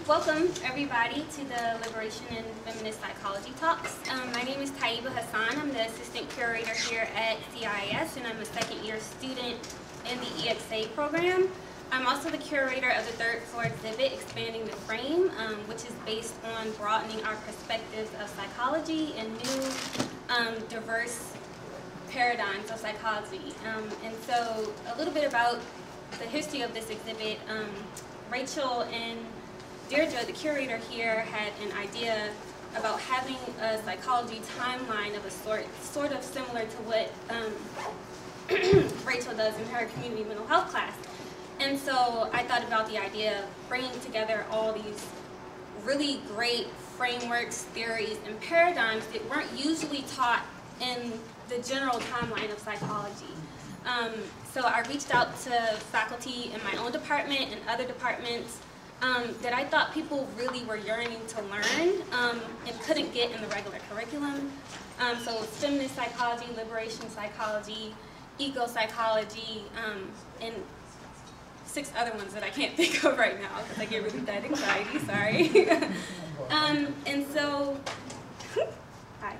Welcome, everybody, to the Liberation and Feminist Psychology Talks. My name is Taiba Hassan. I'm the Assistant Curator here at CIIS, and I'm a second-year student in the EXA program. I'm also the curator of the third floor exhibit, Expanding the Frame, which is based on broadening our perspectives of psychology and new, diverse paradigms of psychology. And so, a little bit about the history of this exhibit. Rachel and Deirdre, the curator here, had an idea about having a psychology timeline of a sort of similar to what Rachel does in her community mental health class. And so I thought about the idea of bringing together all these really great frameworks, theories, and paradigms that weren't usually taught in the general timeline of psychology. So I reached out to faculty in my own department and other departments that I thought people really were yearning to learn and couldn't get in the regular curriculum. So feminist psychology, liberation psychology, eco-psychology, and 6 other ones that I can't think of right now because I get really bad anxiety, sorry. And so, hi.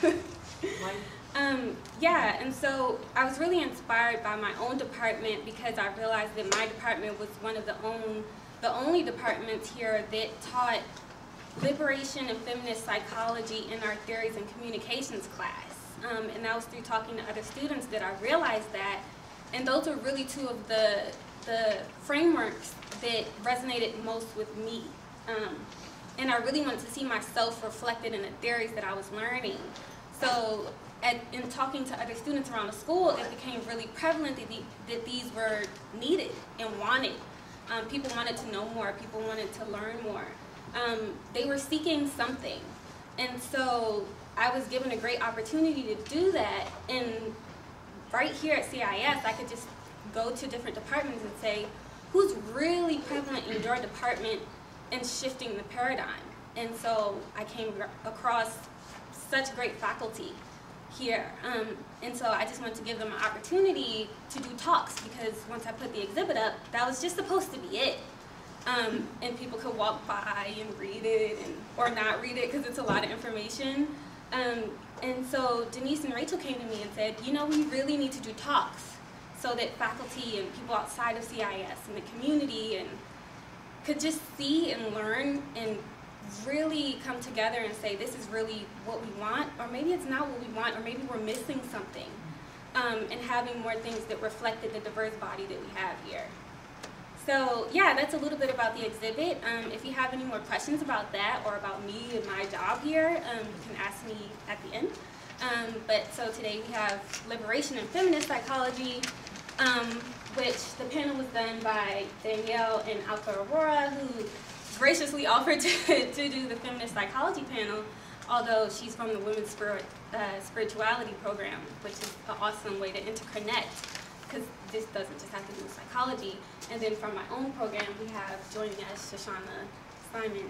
Yeah, and so I was really inspired by my own department because I realized that my department was one of the only departments here that taught liberation and feminist psychology in our theories and communications class. And that was through talking to other students that I realized that. And those are really 2 of the frameworks that resonated most with me. And I really wanted to see myself reflected in the theories that I was learning. So in talking to other students around the school, it became really prevalent that these were needed and wanted. People wanted to know more. People wanted to learn more. They were seeking something. And so I was given a great opportunity to do that. And right here at CIIS, I could just go to different departments and say, who's really prevalent in your department and shifting the paradigm? And so I came across such great faculty here. And so I just wanted to give them an opportunity to do talks because once I put the exhibit up, that was just supposed to be it. And people could walk by and read it or not read it because it's a lot of information. And so Denise and Rachel came to me and said, you know, we really need to do talks so that faculty and people outside of CIIS and the community and could just see and learn and really come together and say this is really what we want, or maybe it's not what we want, or maybe we're missing something, and having more things that reflected the diverse body that we have here. So yeah, that's a little bit about the exhibit. If you have any more questions about that or about me and my job here, you can ask me at the end. But so today we have liberation and feminist psychology, which the panel was done by Danielle and Alka Aurora, who graciously offered to do the feminist psychology panel, although she's from the women's spirituality program, which is an awesome way to interconnect, because this doesn't just have to do with psychology. And then from my own program, we have joining us Shoshana Simon.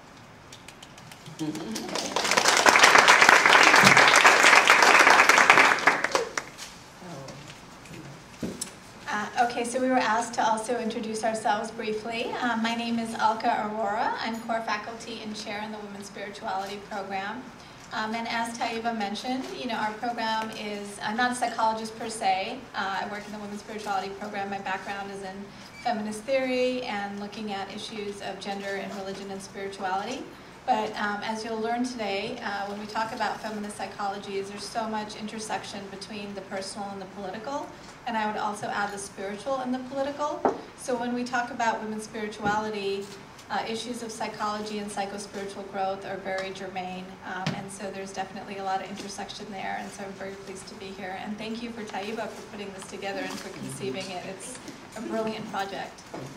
Okay, so we were asked to also introduce ourselves briefly. My name is Alka Aurora. I'm core faculty and chair in the Women's Spirituality program. And as Taiba mentioned, you know, our program is, I'm not a psychologist per se. I work in the Women's Spirituality program. My background is in feminist theory and looking at issues of gender and religion and spirituality. But as you'll learn today, when we talk about feminist psychology, there's so much intersection between the personal and the political. And I would also add the spiritual and the political. So when we talk about women's spirituality, issues of psychology and psycho-spiritual growth are very germane. And so there's definitely a lot of intersection there. And so I'm very pleased to be here. And thank you for Taiba for putting this together and for conceiving it. It's a brilliant project.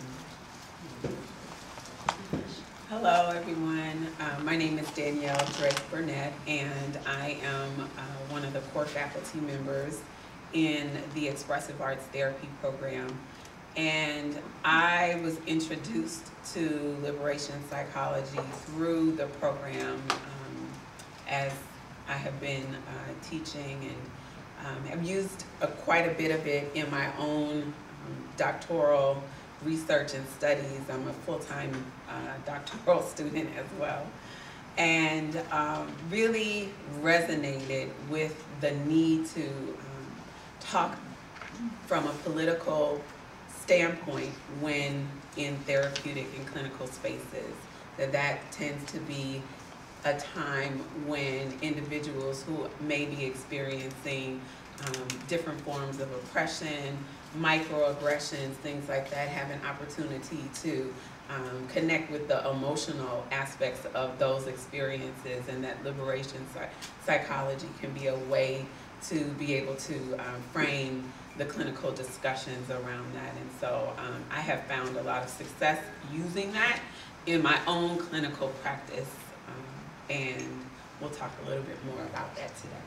Hello, everyone. My name is Danielle Drake Burnett, and I am one of the core faculty members in the Expressive Arts Therapy program. And I was introduced to liberation psychology through the program as I have been teaching and have used quite a bit of it in my own doctoral research and studies. I'm a full-time doctoral student as well. And really resonated with the need to talk from a political standpoint when in therapeutic and clinical spaces. That tends to be a time when individuals who may be experiencing different forms of oppression, microaggressions, things like that, have an opportunity to connect with the emotional aspects of those experiences, and that liberation psychology can be a way to be able to frame the clinical discussions around that. And so I have found a lot of success using that in my own clinical practice, and we'll talk a little bit more about that today.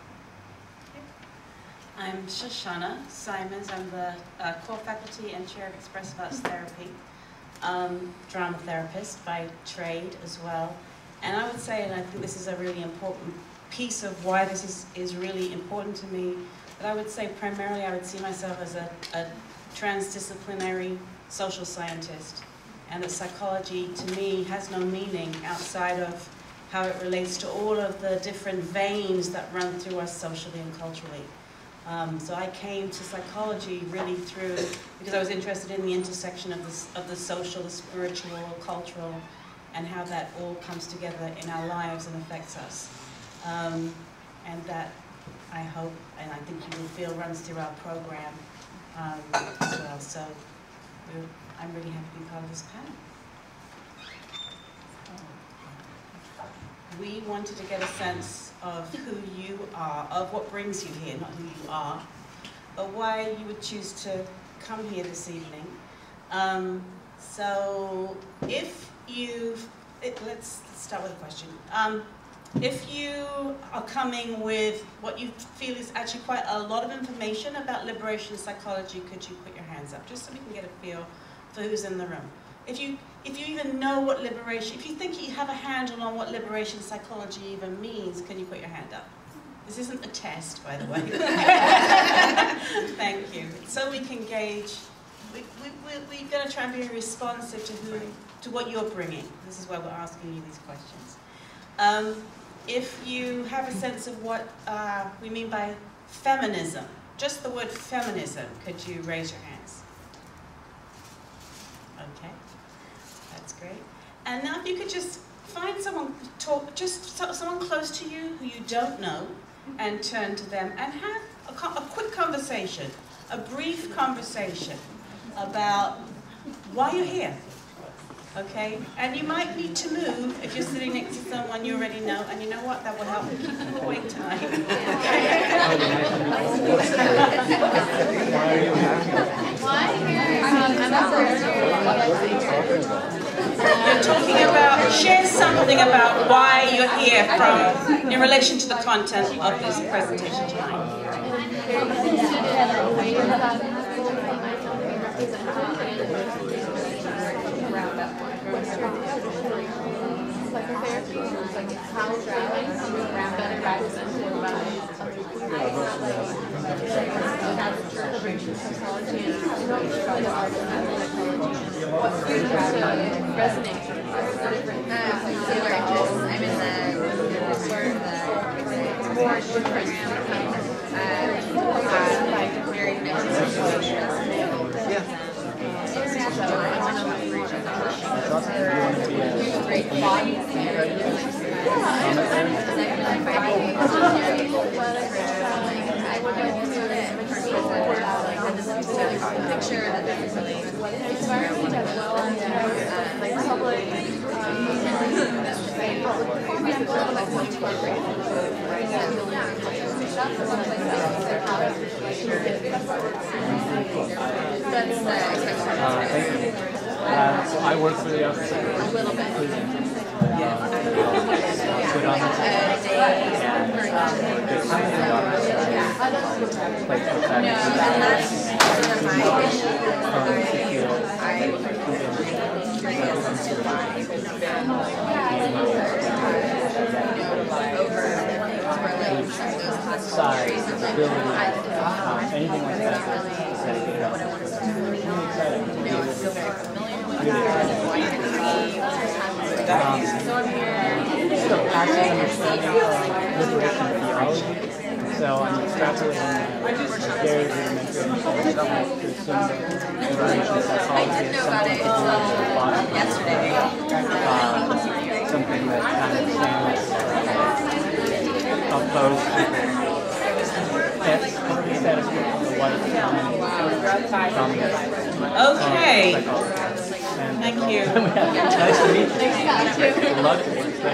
I'm Shoshana Simons. I'm the core faculty and chair of Expressive Arts Therapy, drama therapist by trade as well. And I would say, and I think this is a really important piece of why this is really important to me, but I would say primarily I would see myself as a transdisciplinary social scientist, and that psychology to me has no meaning outside of how it relates to all of the different veins that run through us socially and culturally. So I came to psychology really through, because I was interested in the intersection of the social, the spiritual, cultural, and how that all comes together in our lives and affects us. And that I hope, and I think you will feel, runs through our program as well. So I'm really happy to be part of this panel. We wanted to get a sense of who you are, of what brings you here, not who you are, but why you would choose to come here this evening. So if let's start with a question. If you are coming with what you feel is actually quite a lot of information about liberation psychology, could you put your hands up, just so we can get a feel for who's in the room? If you even know what liberation, if you think you have a handle on what liberation psychology even means, can you put your hand up? This isn't a test, by the way. Thank you. So we can gauge, we're going to try and be responsive to what you're bringing. This is why we're asking you these questions. If you have a sense of what we mean by feminism, just the word feminism, could you raise your hands? Okay. That's great. And now if you could just find someone, someone close to you who you don't know, and turn to them and have a quick conversation, a brief conversation about why you're here. Okay? And you might need to move if you're sitting next to someone you already know, and you know what? That will help keep you awake tonight. You're talking about, share something about why you're here in relation to the content of this presentation tonight. Psychotherapy is like how better represented by liberation psychology and the art of psychology. What resonates with different particular interests. I'm in the more different very mixed situations. Great bodies picture that there's really so I work for the office. a little bit. Put on the No, and that's one of my issues. I curious as to why over size, ability, anything like that. No, it's still very It's a practice understanding of liberation theology. So I'm extrapolating that very rudimentary to assume that liberation psychology is something yesterday. something that kind of stands opposed to status quo, the white dominant Okay. psychology. Thank you. Nice to meet you. Good luck.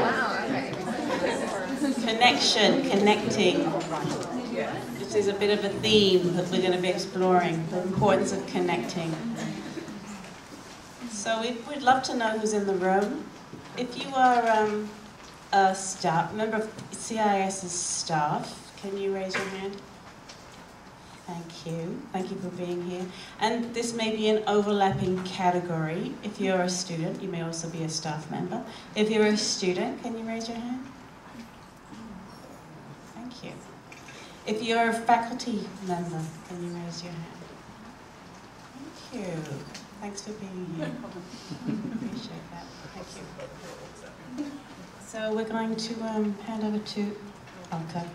Connecting, which is a bit of a theme that we're going to be exploring, the importance of connecting. So we'd love to know who's in the room. If you are a member of CIIS's staff, can you raise your hand? Thank you. Thank you for being here. And this may be an overlapping category. If you're a student, you may also be a staff member. If you're a student, can you raise your hand? Thank you. If you're a faculty member, can you raise your hand? Thank you. Thanks for being here. Appreciate that. Thank you. So we're going to hand over to Alka.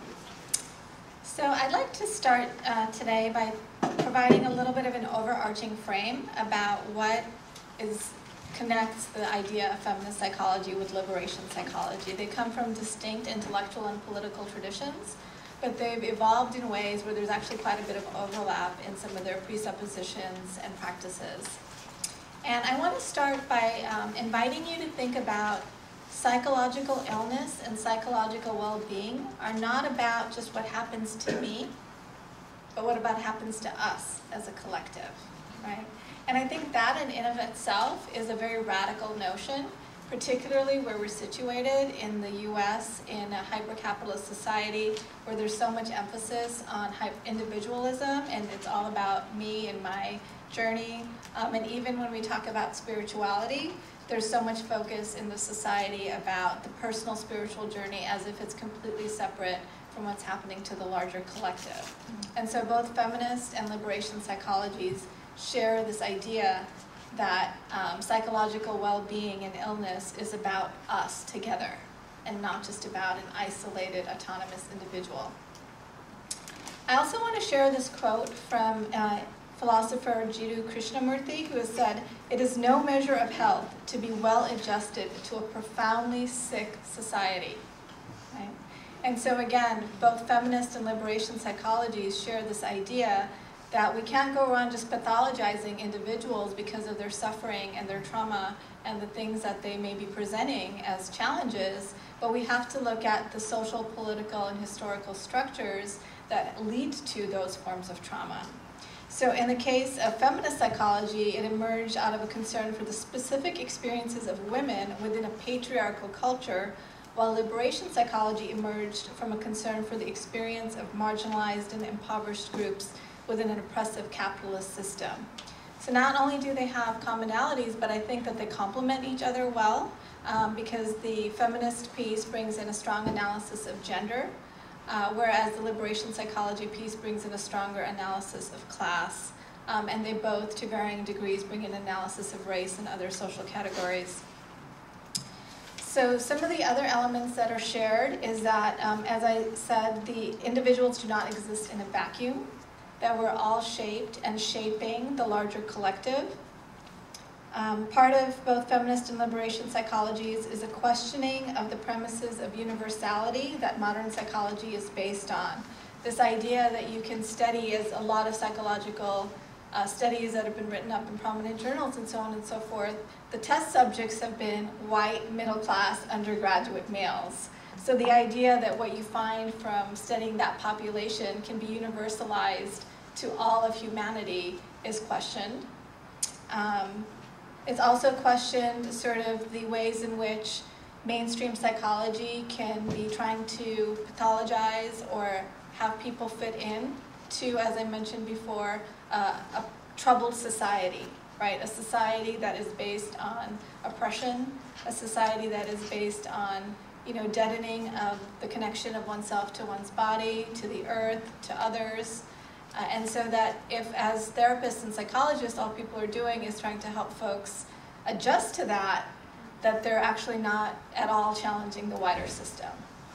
So I'd like to start today by providing a little bit of an overarching frame about what connects the idea of feminist psychology with liberation psychology. They come from distinct intellectual and political traditions, but they've evolved in ways where there's actually quite a bit of overlap in some of their presuppositions and practices. And I want to start by inviting you to think about psychological illness and psychological well-being are not about just what happens to me, but what happens to us as a collective, right? And I think that in and of itself is a very radical notion, particularly where we're situated in the US in a hyper-capitalist society where there's so much emphasis on individualism and it's all about me and my journey. And even when we talk about spirituality, there's so much focus in the society about the personal spiritual journey as if it's completely separate from what's happening to the larger collective. And so both feminist and liberation psychologies share this idea that psychological well-being and illness is about us together and not just about an isolated, autonomous individual. I also want to share this quote from philosopher Jiddu Krishnamurti, who has said, "It is no measure of health to be well adjusted to a profoundly sick society." Right? And so again, both feminist and liberation psychologies share this idea that we can't go around just pathologizing individuals because of their suffering and their trauma and the things that they may be presenting as challenges, but we have to look at the social, political, and historical structures that lead to those forms of trauma. So in the case of feminist psychology, it emerged out of a concern for the specific experiences of women within a patriarchal culture, while liberation psychology emerged from a concern for the experience of marginalized and impoverished groups within an oppressive capitalist system. So not only do they have commonalities, but I think that they complement each other well, because the feminist piece brings in a strong analysis of gender, whereas the liberation psychology piece brings in a stronger analysis of class. And they both, to varying degrees, bring in analysis of race and other social categories. So some of the other elements that are shared is that, as I said, the individuals do not exist in a vacuum, that we're all shaped and shaping the larger collective. Part of both feminist and liberation psychologies is a questioning of the premises of universality that modern psychology is based on. This idea that you can study, as a lot of psychological studies that have been written up in prominent journals and so on and so forth, the test subjects have been white, middle-class, undergraduate males. So the idea that what you find from studying that population can be universalized to all of humanity is questioned. It's also questioned sort of the ways in which mainstream psychology can be trying to pathologize or have people fit in to, as I mentioned before, a troubled society, right? A society that is based on oppression, a society that is based on, deadening of the connection of oneself to one's body, to the earth, to others. And so that if, as therapists and psychologists, all people are doing is trying to help folks adjust to that, that they're actually not at all challenging the wider system.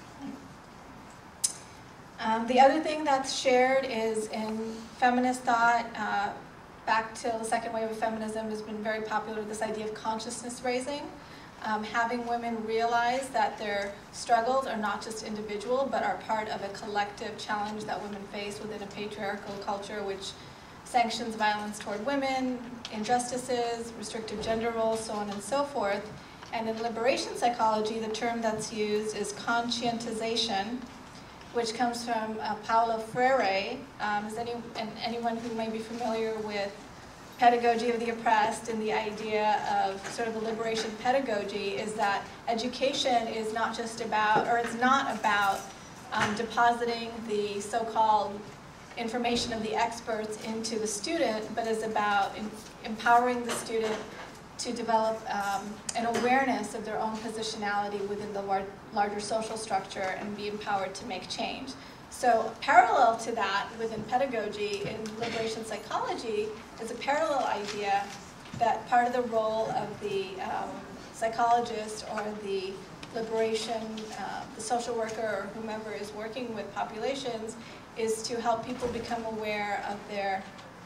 The other thing that's shared is in feminist thought, back till the second wave of feminism has been very popular, this idea of consciousness raising. Having women realize that their struggles are not just individual, but are part of a collective challenge that women face within a patriarchal culture which sanctions violence toward women, injustices, restrictive gender roles, so on and so forth. And in liberation psychology, the term that's used is conscientization, which comes from Paulo Freire. Anyone who may be familiar with pedagogy of the oppressed and the idea of sort of a liberation pedagogy is that education is not just about, or it's not about depositing the so-called information of the experts into the student, but is about empowering the student to develop an awareness of their own positionality within the larger social structure and be empowered to make change. So parallel to that within pedagogy in liberation psychology is a parallel idea that part of the role of the psychologist or the liberation, the social worker or whomever is working with populations is to help people become aware of their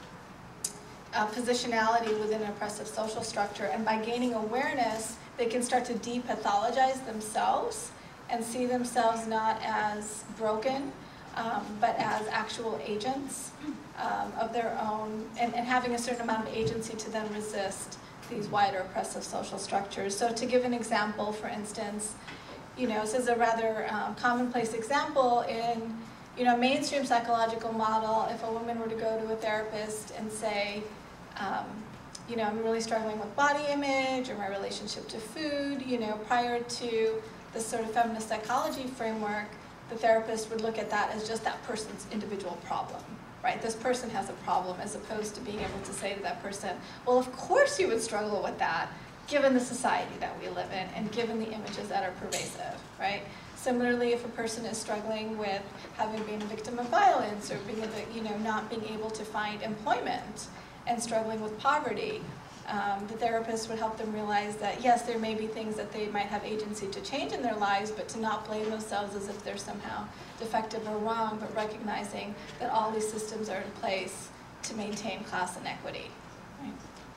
positionality within an oppressive social structure. And by gaining awareness, they can start to depathologize themselves and see themselves not as broken, but as actual agents of their own, and having a certain amount of agency to then resist these wider oppressive social structures. So to give an example, for instance, this is a rather commonplace example in a mainstream psychological model. If a woman were to go to a therapist and say, I'm really struggling with body image or my relationship to food, prior to this sort of feminist psychology framework, the therapist would look at that as just that person's individual problem, right? This person has a problem, as opposed to being able to say to that person, well, of course you would struggle with that, given the society that we live in and given the images that are pervasive, right? Similarly, if a person is struggling with having been a victim of violence or being not being able to find employment and struggling with poverty, the therapist would help them realize that, yes, there may be things that they might have agency to change in their lives, but to not blame themselves as if they're somehow defective or wrong, but recognizing that all these systems are in place to maintain class inequity. Right?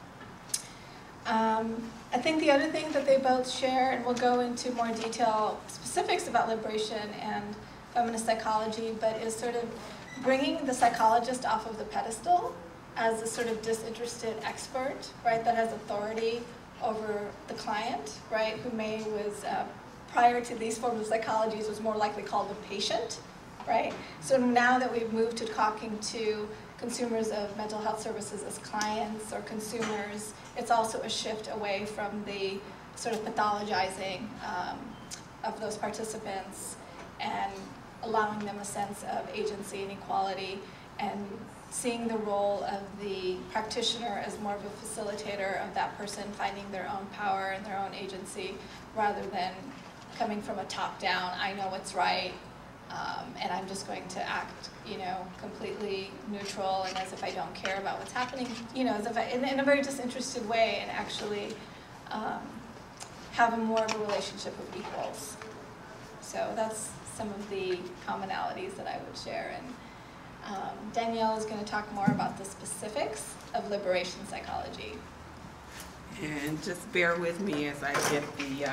I think the other thing that they both share, and we'll go into more detail specifics about liberation and feminist psychology, but is sort of bringing the psychologist off of the pedestal as a sort of disinterested expert, right, that has authority over the client, right, who was, prior to these forms of psychologies, was more likely called the patient, right? So now that we've moved to talking to consumers of mental health services as clients or consumers, it's also a shift away from the sort of pathologizing of those participants and allowing them a sense of agency and equality, and seeing the role of the practitioner as more of a facilitator of that person finding their own power and their own agency, rather than coming from a top-down, I know what's right, and I'm just going to act, completely neutral and as if I don't care about what's happening, as if in a very disinterested way, and actually have more of a relationship of equals. So that's some of the commonalities that I would share. And Danielle is going to talk more about the specifics of liberation psychology. And just bear with me as I get the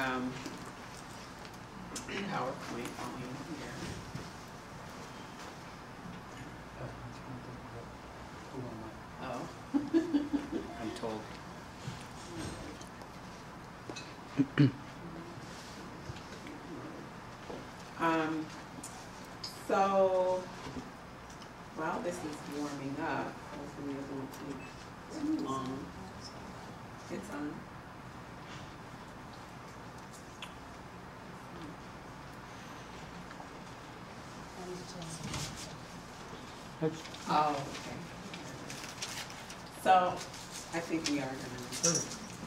PowerPoint on here. Oh. I'm told. So, while this is warming up, hopefully it won't take too long. It's on. Oh, okay. So, I think we are gonna.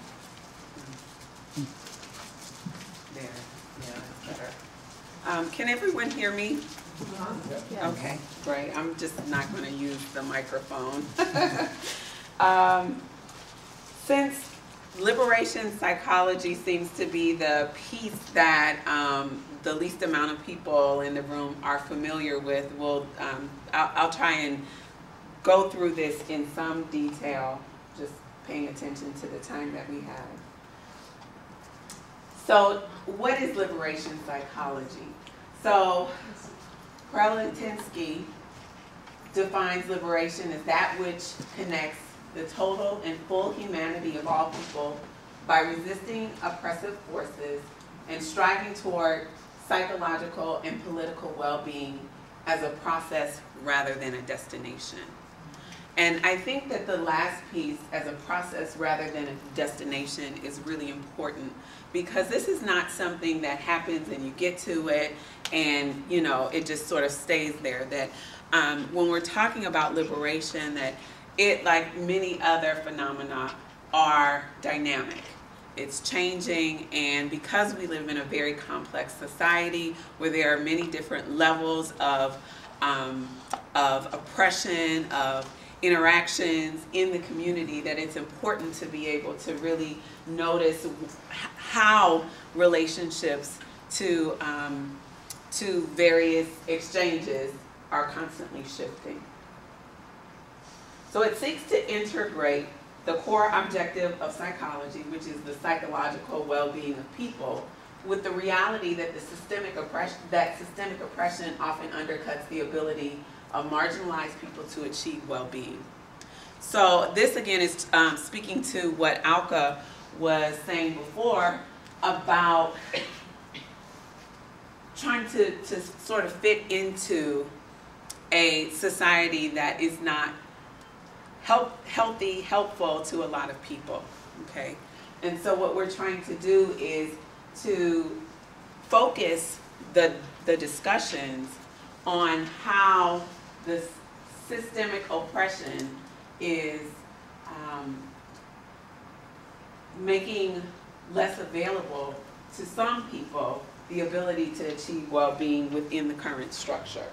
There, yeah, that's better. Can everyone hear me? Okay, great. I'm just not going to use the microphone. Since liberation psychology seems to be the piece that the least amount of people in the room are familiar with. I'll try and go through this in some detail, just paying attention to the time that we have. So what is liberation psychology? So Kreletinsky defines liberation as that which connects the total and full humanity of all people by resisting oppressive forces and striving toward psychological and political well-being as a process rather than a destination. And I think that the last piece, as a process rather than a destination, is really important, because this is not something that happens and you get to it and, you know, it just sort of stays there. That when we're talking about liberation, that it, like many other phenomena, are dynamic. It's changing, and because we live in a very complex society where there are many different levels of oppression, of interactions in the community, that it's important to be able to really notice how relationships to various exchanges are constantly shifting. So it seeks to integrate the core objective of psychology, which is the psychological well-being of people, with the reality that systemic oppression often undercuts the ability of marginalized people to achieve well-being. So this again is speaking to what Alka was saying before about trying to sort of fit into a society that is not healthy, helpful to a lot of people, okay? And so what we're trying to do is to focus the discussions on how the systemic oppression is making less available to some people the ability to achieve well-being within the current structure.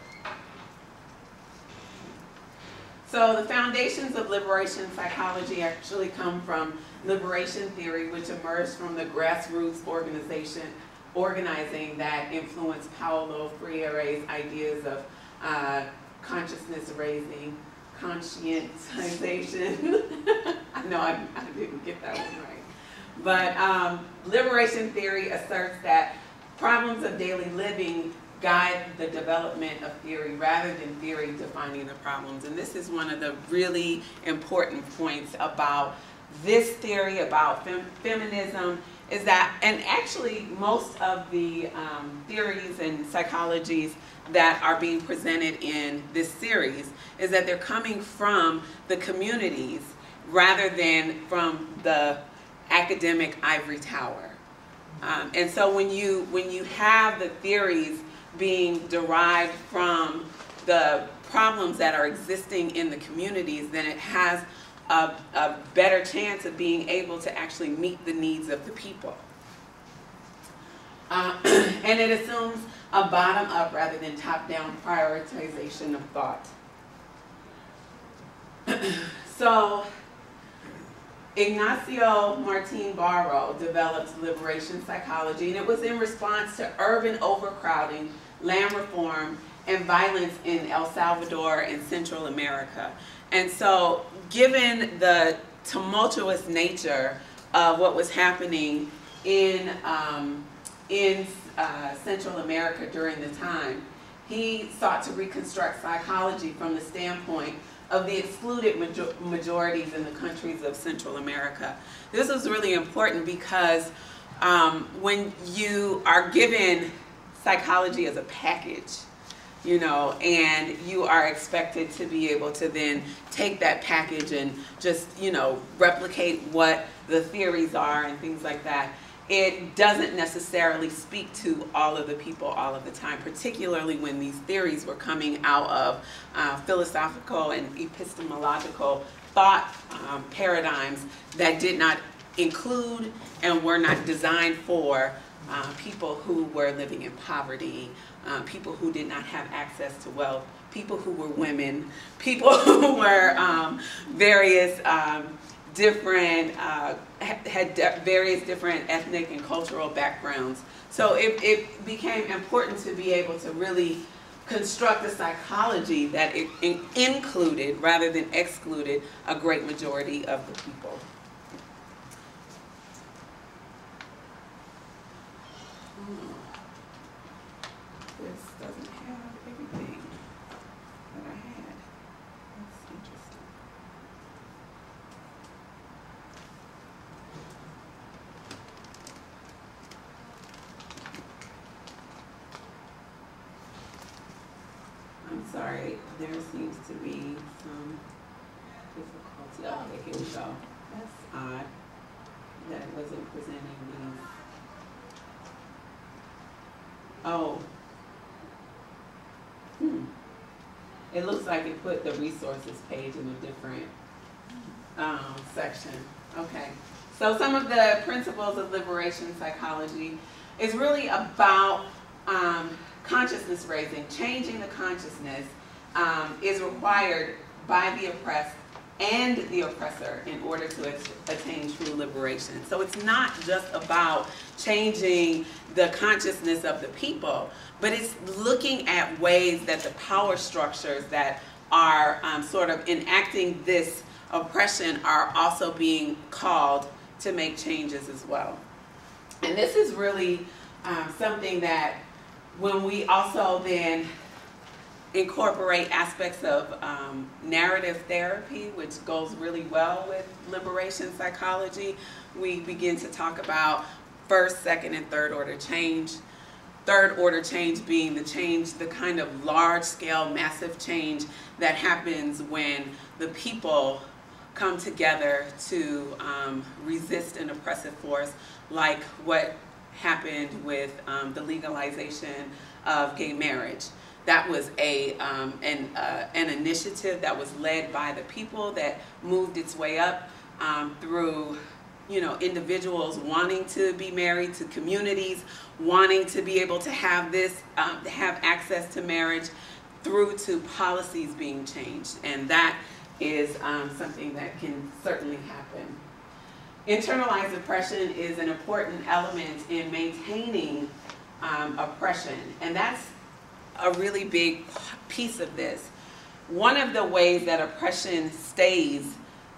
So the foundations of liberation psychology actually come from liberation theory, which emerged from the grassroots organizing that influenced Paulo Freire's ideas of consciousness raising, conscientization. I know I didn't get that one right. But liberation theory asserts that problems of daily living guide the development of theory rather than theory defining the problems. And this is one of the really important points about this theory, about feminism, is that, and actually most of the theories and psychologies that are being presented in this series, is that they're coming from the communities rather than from the academic ivory tower. And so when you have the theories being derived from the problems that are existing in the communities, then it has a better chance of being able to actually meet the needs of the people. And it assumes a bottom-up rather than top-down prioritization of thought. So Ignacio Martin Barro developed liberation psychology, and it was in response to urban overcrowding, land reform, and violence in El Salvador and Central America. And so, given the tumultuous nature of what was happening in Central America during the time, he sought to reconstruct psychology from the standpoint of the excluded majorities in the countries of Central America. This was really important because when you are given psychology as a package, you know, and you are expected to be able to then take that package and just, you know, replicate what the theories are and things like that, it doesn't necessarily speak to all of the people all of the time, particularly when these theories were coming out of philosophical and epistemological thought paradigms that did not include and were not designed for people who were living in poverty, people who did not have access to wealth, people who were women, people who were various different, had various different ethnic and cultural backgrounds. So it became important to be able to really construct a psychology that it included rather than excluded a great majority of the people. This doesn't have everything that I had. That's interesting. I'm sorry, there seems to be some difficulty. Okay, here we go. That's odd that it wasn't presenting these. Oh. It looks like it put the resources page in a different section. Okay. So some of the principles of liberation psychology is really about consciousness raising. Changing the consciousness is required by the oppressed and the oppressor in order to attain true liberation. So it's not just about changing the consciousness of the people, but it's looking at ways that the power structures that are sort of enacting this oppression are also being called to make changes as well. And this is really something that when we also then incorporate aspects of narrative therapy, which goes really well with liberation psychology, we begin to talk about first, second, and third order change. Third order change being the change, the kind of large scale, massive change that happens when the people come together to resist an oppressive force, like what happened with the legalization of gay marriage. That was an initiative that was led by the people that moved its way up through, individuals wanting to be married, to communities wanting to be able to have this, have access to marriage, through to policies being changed. And that is something that can certainly happen. Internalized oppression is an important element in maintaining oppression, and that's a really big piece of this. One of the ways that oppression stays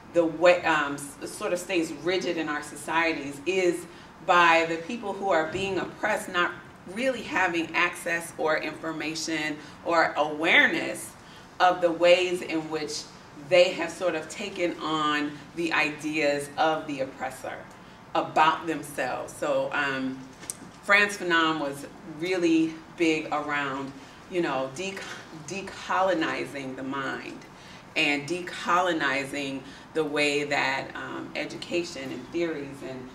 sort of stays rigid in our societies is by the people who are being oppressed not really having access or information or awareness of the ways in which they have sort of taken on the ideas of the oppressor about themselves. So Frantz Fanon was really big around, decolonizing the mind and decolonizing the way that education and theories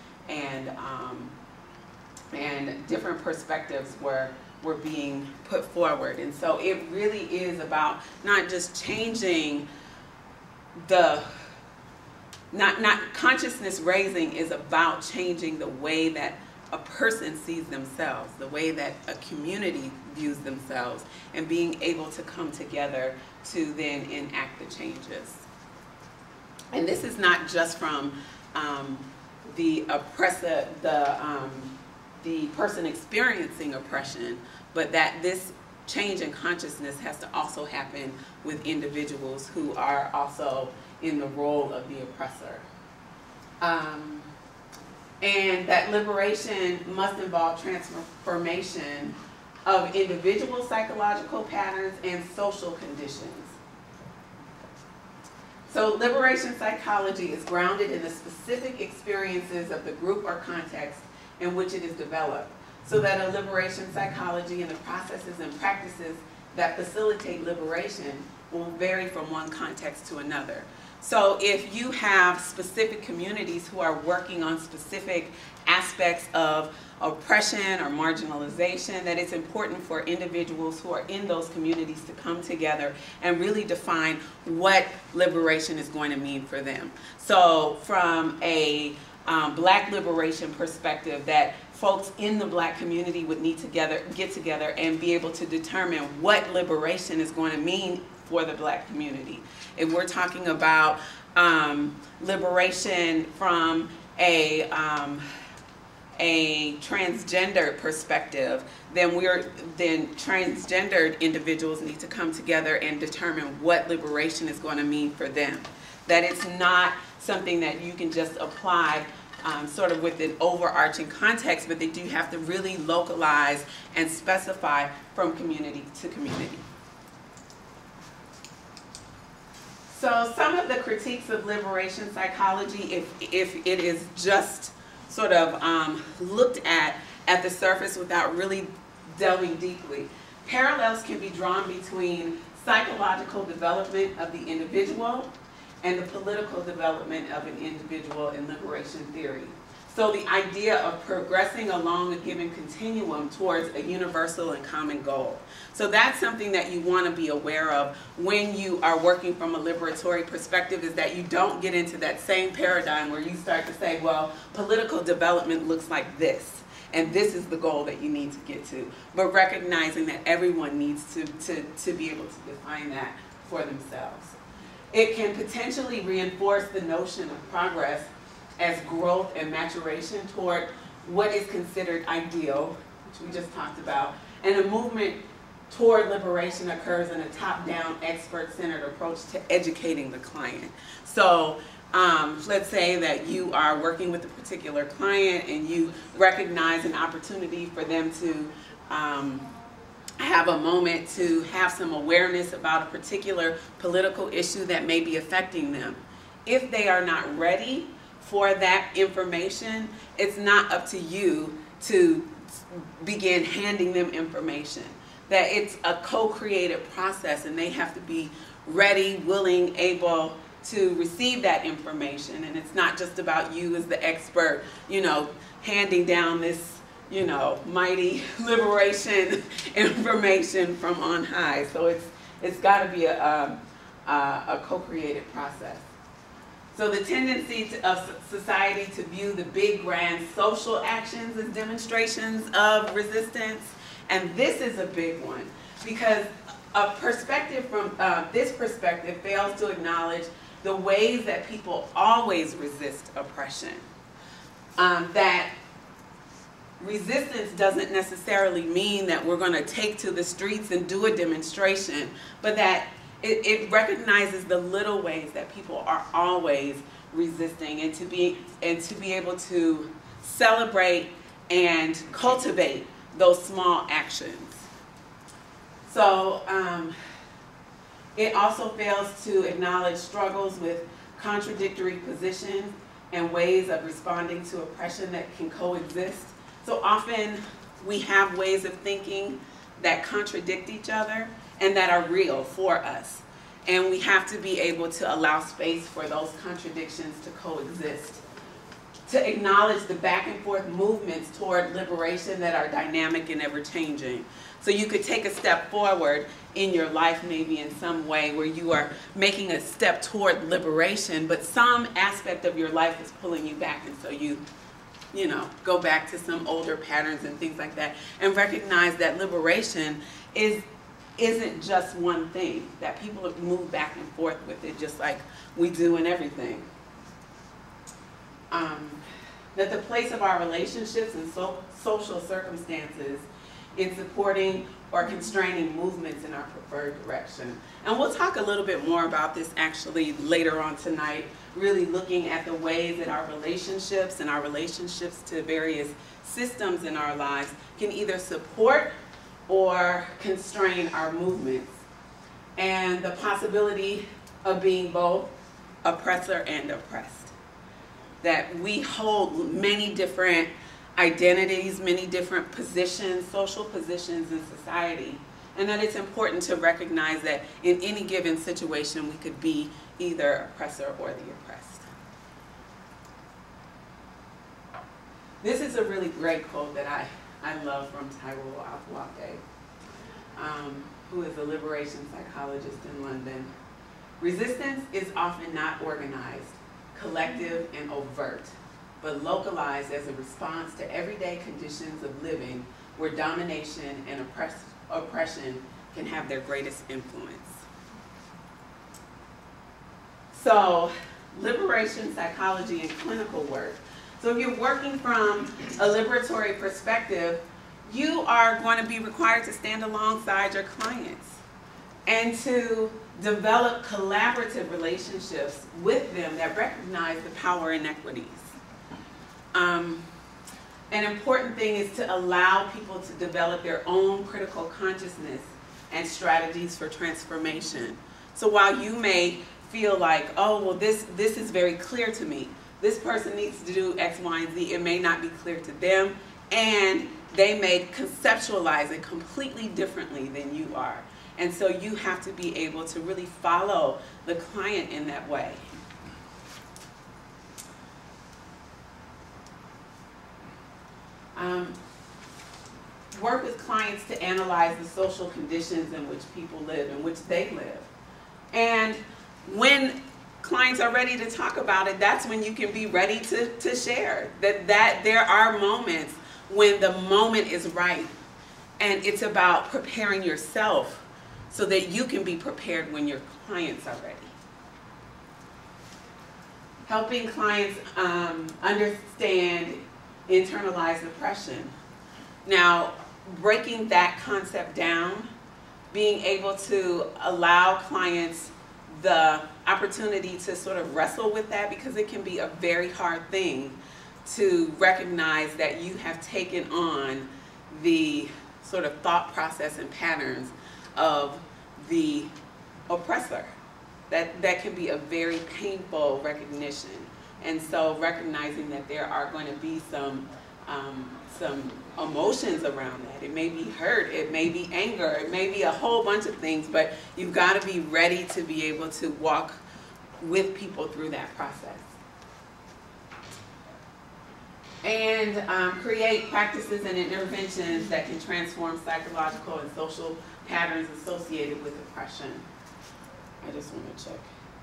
and different perspectives were being put forward. And so it really is about not just changing not consciousness raising is about changing the way that a person sees themselves, the way that a community views themselves, and being able to come together to then enact the changes. And this is not just from the oppressor, the person experiencing oppression, but that this change in consciousness has to also happen with individuals who are also in the role of the oppressor. And that liberation must involve transformation of individual psychological patterns and social conditions. So liberation psychology is grounded in the specific experiences of the group or context in which it is developed, so that a liberation psychology and the processes and practices that facilitate liberation will vary from one context to another. So if you have specific communities who are working on specific aspects of oppression or marginalization, that it's important for individuals who are in those communities to come together and really define what liberation is going to mean for them. So from a Black liberation perspective, that folks in the Black community would need to get together and be able to determine what liberation is going to mean for the Black community. If we're talking about liberation from a transgender perspective, then transgendered individuals need to come together and determine what liberation is going to mean for them. That it's not something that you can just apply sort of with an overarching context, but that you have to really localize and specify from community to community. So some of the critiques of liberation psychology, if it is just sort of looked at the surface without really delving deeply, parallels can be drawn between psychological development of the individual and the political development of an individual in liberation theory. So the idea of progressing along a given continuum towards a universal and common goal. So that's something that you want to be aware of when you are working from a liberatory perspective, is that you don't get into that same paradigm where you start to say, well, political development looks like this, and this is the goal that you need to get to. But recognizing that everyone needs to be able to define that for themselves. It can potentially reinforce the notion of progress as growth and maturation toward what is considered ideal, which we just talked about, and a movement toward liberation occurs in a top-down, expert-centered approach to educating the client. So let's say that you are working with a particular client and you recognize an opportunity for them to have a moment to have some awareness about a particular political issue that may be affecting them. If they are not ready for that information, it's not up to you to begin handing them information. That it's a co-created process, and they have to be ready, willing, able to receive that information. And it's not just about you as the expert, you know, handing down this, you know, mighty liberation information from on high. So it's got to be a co-created process. So the tendency of society to view the big, grand social actions as demonstrations of resistance, and this is a big one, because a perspective from this perspective fails to acknowledge the ways that people always resist oppression. That resistance doesn't necessarily mean that we're going to take to the streets and do a demonstration, but that it recognizes the little ways that people are always resisting, and to be able to celebrate and cultivate those small actions. So it also fails to acknowledge struggles with contradictory positions and ways of responding to oppression that can coexist. So often we have ways of thinking that contradict each other and that are real for us. And we have to be able to allow space for those contradictions to coexist. To acknowledge the back and forth movements toward liberation that are dynamic and ever changing. So you could take a step forward in your life maybe in some way where you are making a step toward liberation, but some aspect of your life is pulling you back, and so you know, go back to some older patterns and things like that, and recognize that liberation isn't just one thing, that people move back and forth with it just like we do in everything. That the place of our relationships and social circumstances in supporting or constraining movements in our preferred direction. And we'll talk a little bit more about this actually later on tonight, really looking at the ways that our relationships and our relationships to various systems in our lives can either support or constrain our movements, and the possibility of being both oppressor and oppressed. That we hold many different identities, many different positions, social positions in society, and that it's important to recognize that in any given situation we could be either oppressor or the oppressed. This is a really great quote that I love from Tyrell Afwake, who is a liberation psychologist in London. Resistance is often not organized, collective, and overt, but localized as a response to everyday conditions of living where domination and oppression can have their greatest influence. So, liberation psychology and clinical work. So if you're working from a liberatory perspective, you are going to be required to stand alongside your clients and to develop collaborative relationships with them that recognize the power inequities. An important thing is to allow people to develop their own critical consciousness and strategies for transformation. So while you may feel like, oh, well, this is very clear to me. This person needs to do X, Y, and Z. It may not be clear to them, and they may conceptualize it completely differently than you are. And so you have to be able to really follow the client in that way. Work with clients to analyze the social conditions in which people live, in which they live. And when clients are ready to talk about it, that's when you can be ready to share. That there are moments when the moment is right. And it's about preparing yourself so that you can be prepared when your clients are ready. Helping clients understand internalized oppression. Now, breaking that concept down, being able to allow clients the opportunity to sort of wrestle with that, because it can be a very hard thing to recognize that you have taken on the sort of thought process and patterns of the oppressor. That can be a very painful recognition. And so recognizing that there are going to be some emotions around that. It may be hurt, it may be anger, it may be a whole bunch of things, but you've got to be ready to be able to walk with people through that process. And create practices and interventions that can transform psychological and social patterns associated with oppression. I just want to check.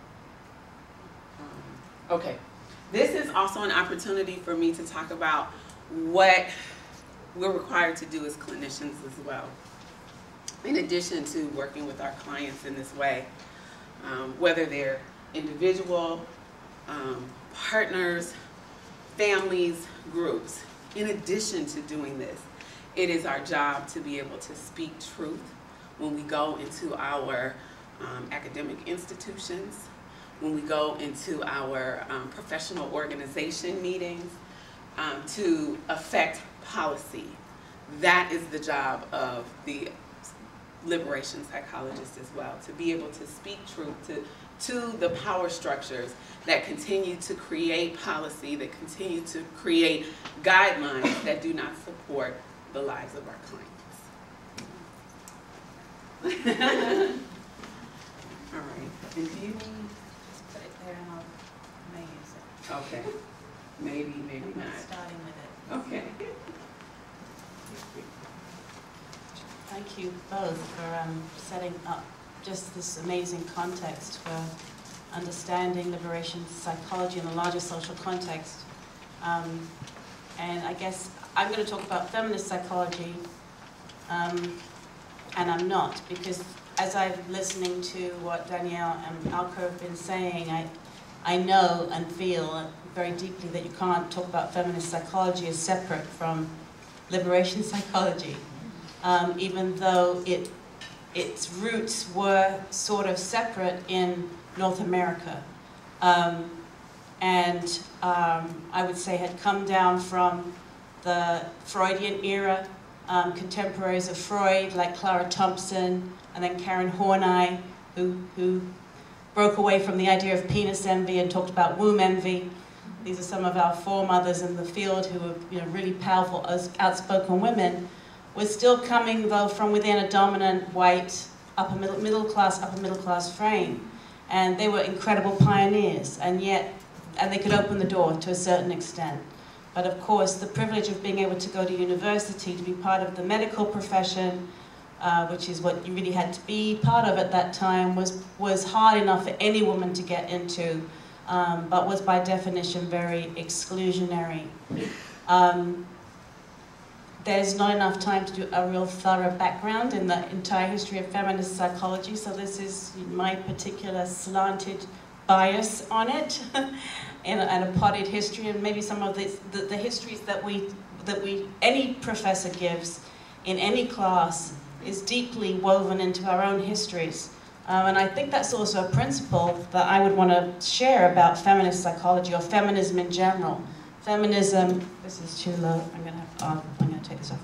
Okay. This is also an opportunity for me to talk about what we're required to do as clinicians as well, in addition to working with our clients in this way, whether they're individual, partners, families, groups. In addition to doing this, it is our job to be able to speak truth when we go into our academic institutions, when we go into our professional organization meetings, to affect policy. That is the job of the liberation psychologist as well, to be able to speak truth to the power structures that continue to create policy, that continue to create guidelines that do not support the lives of our clients. All right. And do you need? Put it there and I may use it. Okay. Maybe, maybe I'm not. starting with it. Okay. Thank you both for setting up just this amazing context for understanding liberation psychology in a larger social context. And I guess I'm going to talk about feminist psychology, and I'm not, because as I'm listening to what Danielle and Alka have been saying, I know and feel very deeply that you can't talk about feminist psychology as separate from liberation psychology, even though its roots were sort of separate in North America. And I would say had come down from the Freudian era, contemporaries of Freud like Clara Thompson and then Karen Horney, who broke away from the idea of penis envy and talked about womb envy. These are some of our foremothers in the field who were really powerful, outspoken women. We're still coming, though, from within a dominant white upper middle class frame. And they were incredible pioneers, and they could open the door to a certain extent. But of course, the privilege of being able to go to university, to be part of the medical profession, which is what you really had to be part of at that time, was hard enough for any woman to get into, but was by definition very exclusionary. There's not enough time to do a real thorough background in the entire history of feminist psychology, so this is my particular slanted bias on it and a potted history, and maybe some of the histories that any professor gives in any class is deeply woven into our own histories. And I think that's also a principle that I would want to share about feminist psychology or feminism in general. Feminism, this is too low, I'm gonna take this off.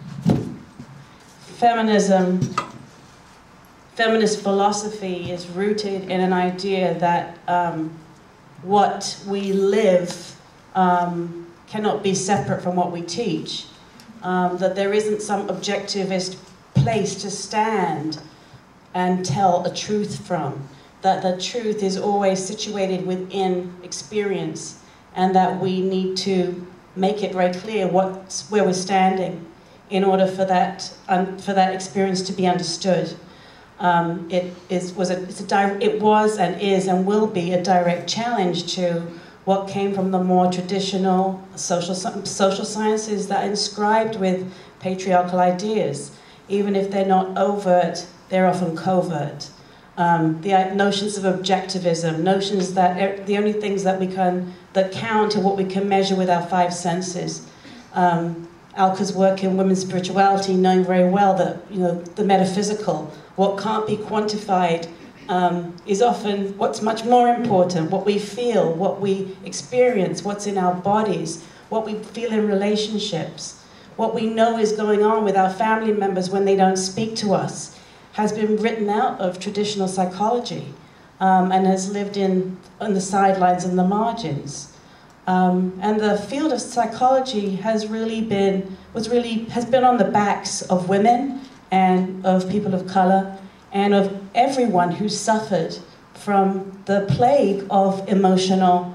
Feminist philosophy is rooted in an idea that what we live cannot be separate from what we teach. That there isn't some objectivist place to stand and tell a truth from. That the truth is always situated within experience, and that we need to make it very clear where we're standing in order for that experience to be understood. It was and is and will be a direct challenge to what came from the more traditional social sciences that are inscribed with patriarchal ideas. Even if they're not overt, they're often covert. The notions of objectivism, notions that the only things that count are what we can measure with our five senses. Alka's work in women's spirituality, knowing very well that the metaphysical, what can't be quantified, is often what's much more important. What we feel, what we experience, what's in our bodies, what we feel in relationships, what we know is going on with our family members when they don't speak to us, has been written out of traditional psychology and has lived on the sidelines and the margins. And the field of psychology has been on the backs of women and of people of color and of everyone who suffered from the plague of emotional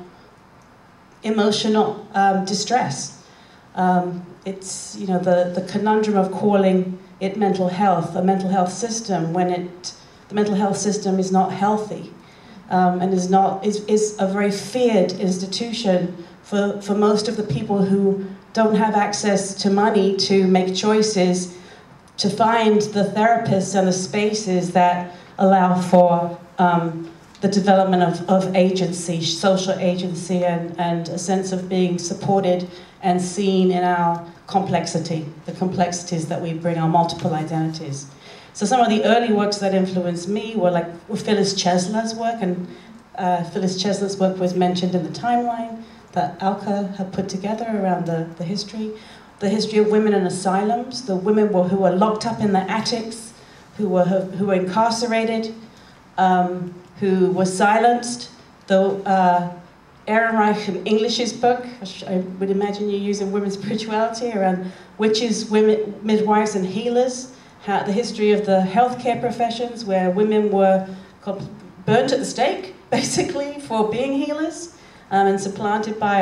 distress. It's the conundrum of calling it mental health, a mental health system, when the mental health system is not healthy, and is a very feared institution for most of the people who don't have access to money to make choices, to find the therapists and the spaces that allow for the development of agency, social agency, and a sense of being supported and seen in our complexity, the complexities that we bring, our multiple identities. So some of the early works that influenced me were Phyllis Chesler's work, and Phyllis Chesler's work was mentioned in the timeline that Alka had put together around the history of women in asylums, the women who were locked up in the attics, who were incarcerated, who were silenced. Ehrenreich in English's book, which I would imagine you use in women's spirituality, around witches, women, midwives, and healers, the history of the healthcare professions, where women were burnt at the stake, basically, for being healers, and supplanted by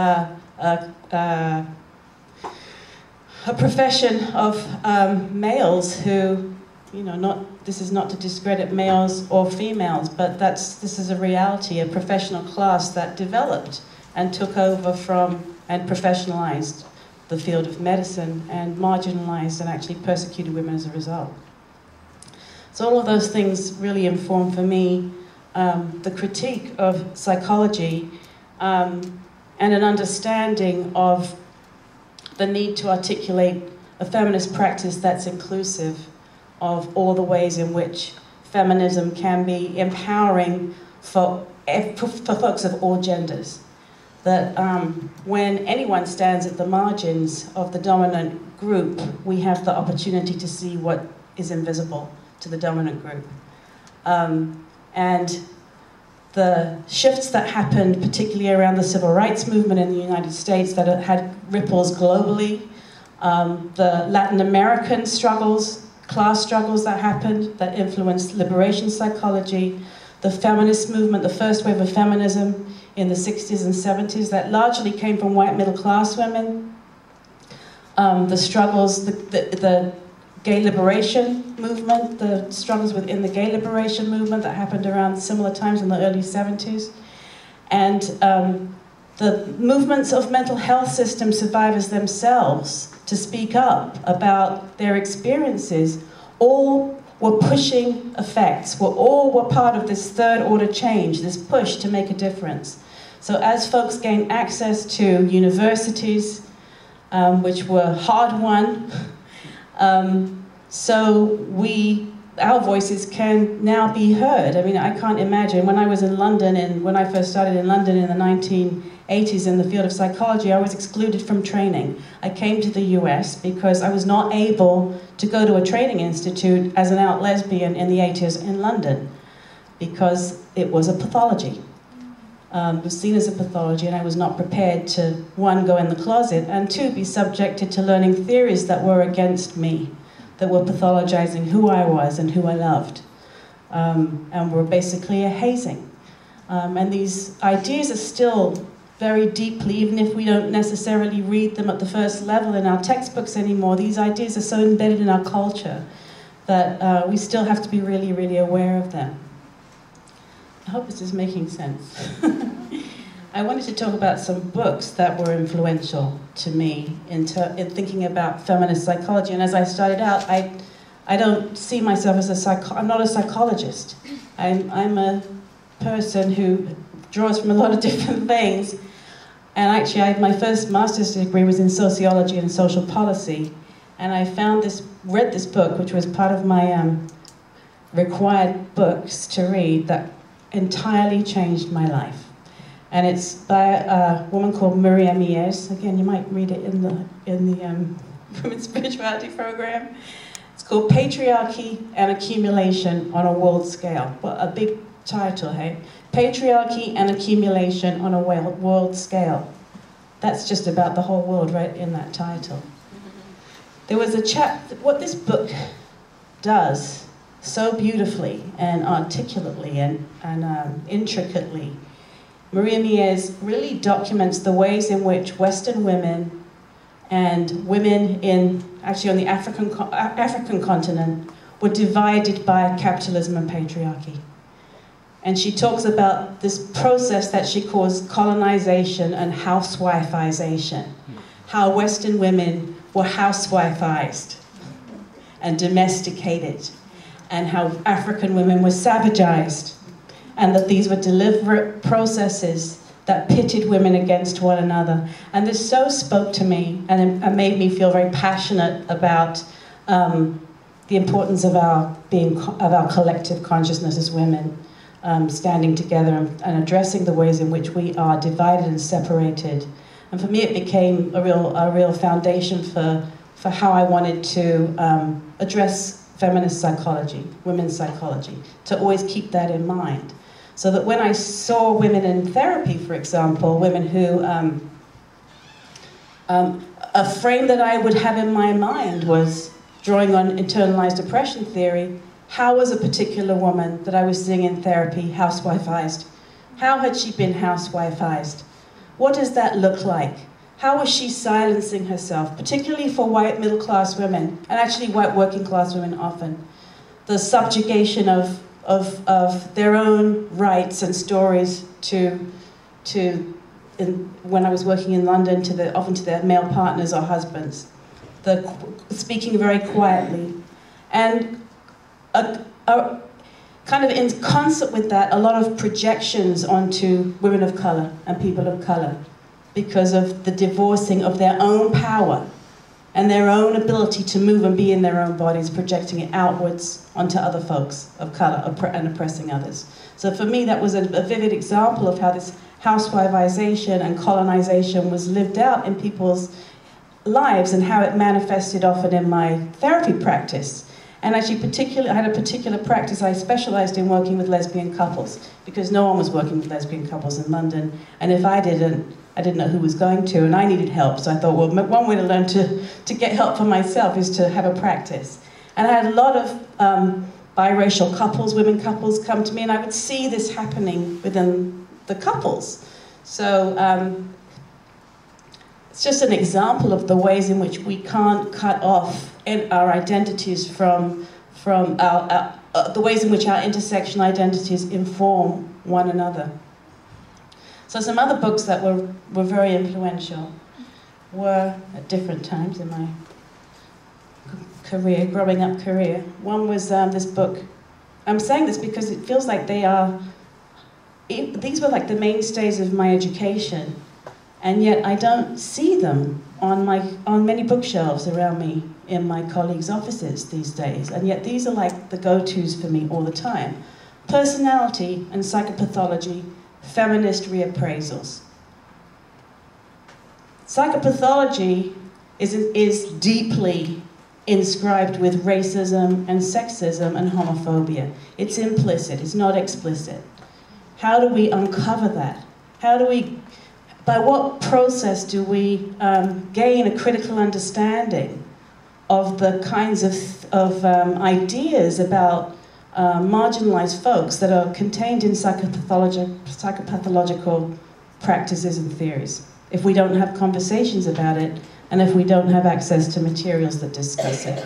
a profession of males who, this is not to discredit males or females, but this is a reality, a professional class that developed and took over from and professionalized the field of medicine and marginalized and actually persecuted women as a result. So all of those things really inform for me the critique of psychology and an understanding of the need to articulate a feminist practice that's inclusive of all the ways in which feminism can be empowering for folks of all genders. That when anyone stands at the margins of the dominant group, we have the opportunity to see what is invisible to the dominant group. And the shifts that happened, particularly around the civil rights movement in the United States, that had ripples globally, the Latin American struggles, class struggles that happened, that influenced liberation psychology, the feminist movement, the first wave of feminism in the 60s and 70s, that largely came from white middle class women, the struggles, the gay liberation movement, the struggles within the gay liberation movement that happened around similar times in the early 70s, and the movements of mental health system survivors themselves to speak up about their experiences, all were pushing effects, were part of this third order change, this push to make a difference. So as folks gained access to universities, which were hard-won, so our voices can now be heard. I mean, I can't imagine, when I was in London, and when I first started in London in the 1980s in the field of psychology, I was excluded from training. I came to the US because I was not able to go to a training institute as an out lesbian in the 80s in London, because it was a pathology. It was seen as a pathology, and I was not prepared to, one, go in the closet, and two, be subjected to learning theories that were against me, that were pathologizing who I was and who I loved, and were basically a hazing. And these ideas are still very deeply, even if we don't necessarily read them at the first level in our textbooks anymore, these ideas are so embedded in our culture that we still have to be really, really aware of them. I hope this is making sense. I wanted to talk about some books that were influential to me in thinking about feminist psychology. And as I started out, I don't see myself as I'm not a psychologist. I'm a person who draws from a lot of different things. And actually, my first master's degree was in sociology and social policy. And I read this book, which was part of my required books to read, that entirely changed my life. And it's by a woman called Maria Mies. Again, you might read it in the Women's Spirituality program. It's called Patriarchy and Accumulation on a World Scale. Well, a big title, hey? Patriarchy and Accumulation on a World Scale. That's just about the whole world right in that title. There was a what this book does so beautifully and articulately and intricately, Maria Mies really documents the ways in which Western women and women actually on the African continent were divided by capitalism and patriarchy. And she talks about this process that she calls colonization and housewifization, how Western women were housewifized and domesticated, and how African women were savagized, and that these were deliberate processes that pitted women against one another. And this so spoke to me and made me feel very passionate about the importance of our collective consciousness as women, standing together and addressing the ways in which we are divided and separated. And for me, it became a real foundation for how I wanted to address feminist psychology, women's psychology, to always keep that in mind. So that when I saw women in therapy, for example, women who, a frame that I would have in my mind was, drawing on internalized oppression theory, how was a particular woman that I was seeing in therapy housewifized? How had she been housewifized? What does that look like? How was she silencing herself, particularly for white middle-class women, and actually white working-class women often? The subjugation of their own rights and stories when I was working in London, often to their male partners or husbands. Speaking very quietly. And kind of in concert with that, a lot of projections onto women of color and people of color, because of the divorcing of their own power and their own ability to move and be in their own bodies, projecting it outwards onto other folks of color and oppressing others. So for me, that was a vivid example of how this housewifization and colonization was lived out in people's lives and how it manifested often in my therapy practice. And actually, I had a particular practice. I specialized in working with lesbian couples because no one was working with lesbian couples in London. And if I didn't know who was going to, and I needed help. So I thought, well, one way to learn to get help for myself is to have a practice. And I had a lot of biracial couples, women couples, come to me, and I would see this happening within the couples. So it's just an example of the ways in which we can't cut off our identities from the ways in which our intersection identities inform one another. So some other books that were very influential were, at different times in my career, growing up career. One was this book. I'm saying this because it feels like these were like the mainstays of my education, and yet I don't see them on many bookshelves around me in my colleagues' offices these days, and yet these are like the go-tos for me all the time. Personality and Psychopathology, Feminist Reappraisals. Psychopathology is deeply inscribed with racism and sexism and homophobia. It's implicit, it's not explicit. How do we uncover that? By what process do we gain a critical understanding of the kinds of ideas about marginalized folks that are contained in psychopathological practices and theories, if we don't have conversations about it and if we don't have access to materials that discuss it?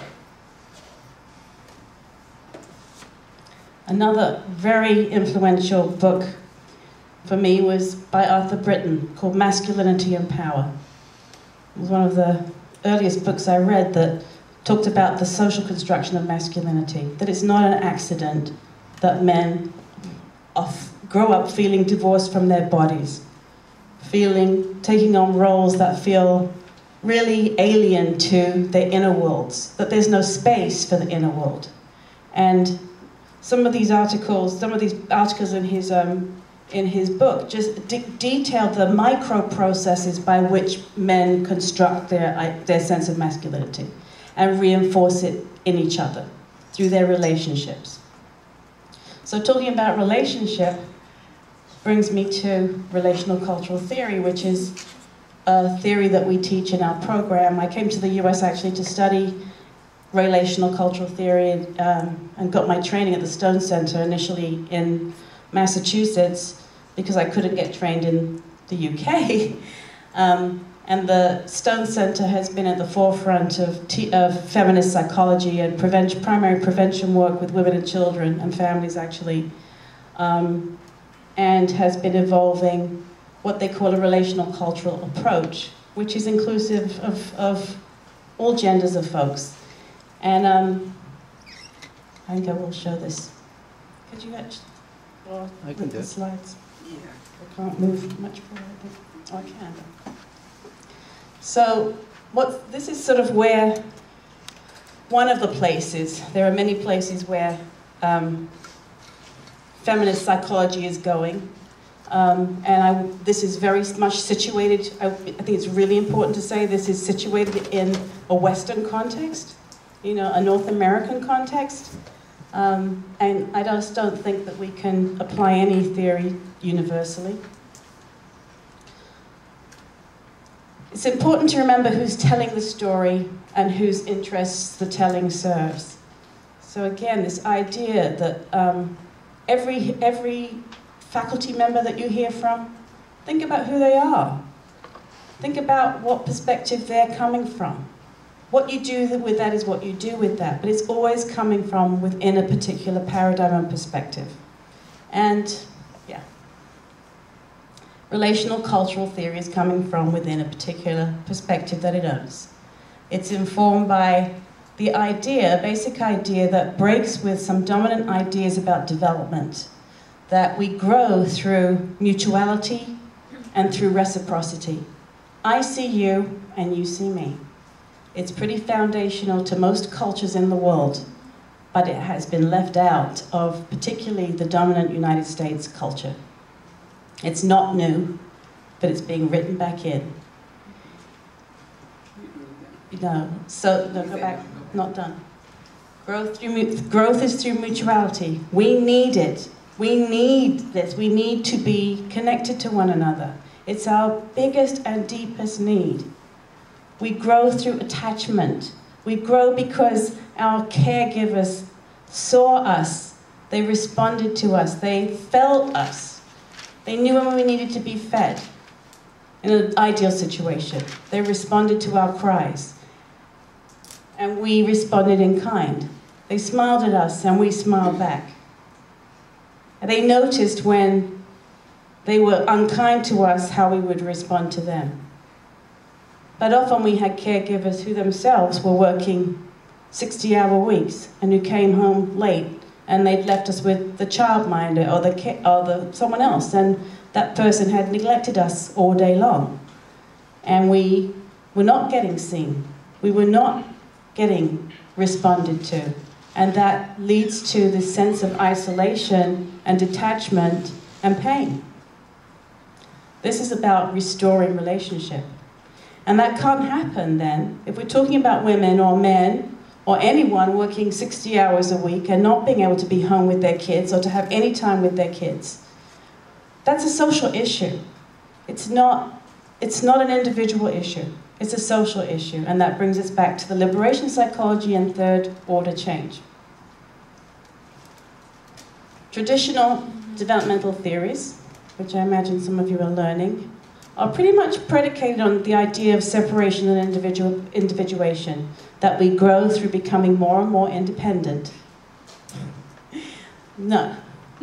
Another very influential book for me was by Arthur Britton, called Masculinity and Power. It was one of the earliest books I read that talked about the social construction of masculinity, that it's not an accident that men grow up feeling divorced from their bodies, taking on roles that feel really alien to their inner worlds, that there's no space for the inner world. And some of these articles in his book just detailed the micro processes by which men construct their sense of masculinity and reinforce it in each other through their relationships. So talking about relationship brings me to relational cultural theory, which is a theory that we teach in our program. I came to the US actually to study relational cultural theory and got my training at the Stone Center initially in Massachusetts because I couldn't get trained in the UK. And the Stone Center has been at the forefront of feminist psychology and primary prevention work with women and children and families, actually, and has been evolving what they call a relational cultural approach, which is inclusive of all genders of folks. And I think I will show this. Could you actually? I can do the it. slides. Yeah. I can't move much forward. Oh, I can. So this is sort of where one of the places, there are many places where feminist psychology is going. This is very much situated, I think it's really important to say this is situated in a Western context, a North American context. And I just don't think that we can apply any theory universally. It's important to remember who's telling the story and whose interests the telling serves. So again, this idea that every faculty member that you hear from, think about who they are. Think about what perspective they're coming from. What you do with that is what you do with that, but it's always coming from within a particular paradigm and perspective. And yeah, relational cultural theory is coming from within a particular perspective that it owns. It's informed by the basic idea that breaks with some dominant ideas about development, that we grow through mutuality and through reciprocity. I see you and you see me. It's pretty foundational to most cultures in the world, but it has been left out of particularly the dominant United States culture. It's not new, but it's being written back in. No, go back, not done. Growth is through mutuality. We need it. We need this. We need to be connected to one another. It's our biggest and deepest need. We grow through attachment. We grow because our caregivers saw us. They responded to us. They felt us. They knew when we needed to be fed in an ideal situation. They responded to our cries. And we responded in kind. They smiled at us and we smiled back. And they noticed when they were unkind to us how we would respond to them. But often we had caregivers who themselves were working 60-hour weeks and who came home late and they'd left us with the childminder or someone else, and that person had neglected us all day long. And we were not getting seen. We were not getting responded to. And that leads to this sense of isolation and detachment and pain. This is about restoring relationship. And that can't happen then if we're talking about women or men or anyone working 60 hours a week and not being able to be home with their kids or to have any time with their kids. That's a social issue. It's not an individual issue. It's a social issue. And that brings us back to the liberation psychology and third order change. Traditional developmental theories, which I imagine some of you are learning, are pretty much predicated on the idea of separation and individuation, that we grow through becoming more and more independent. No.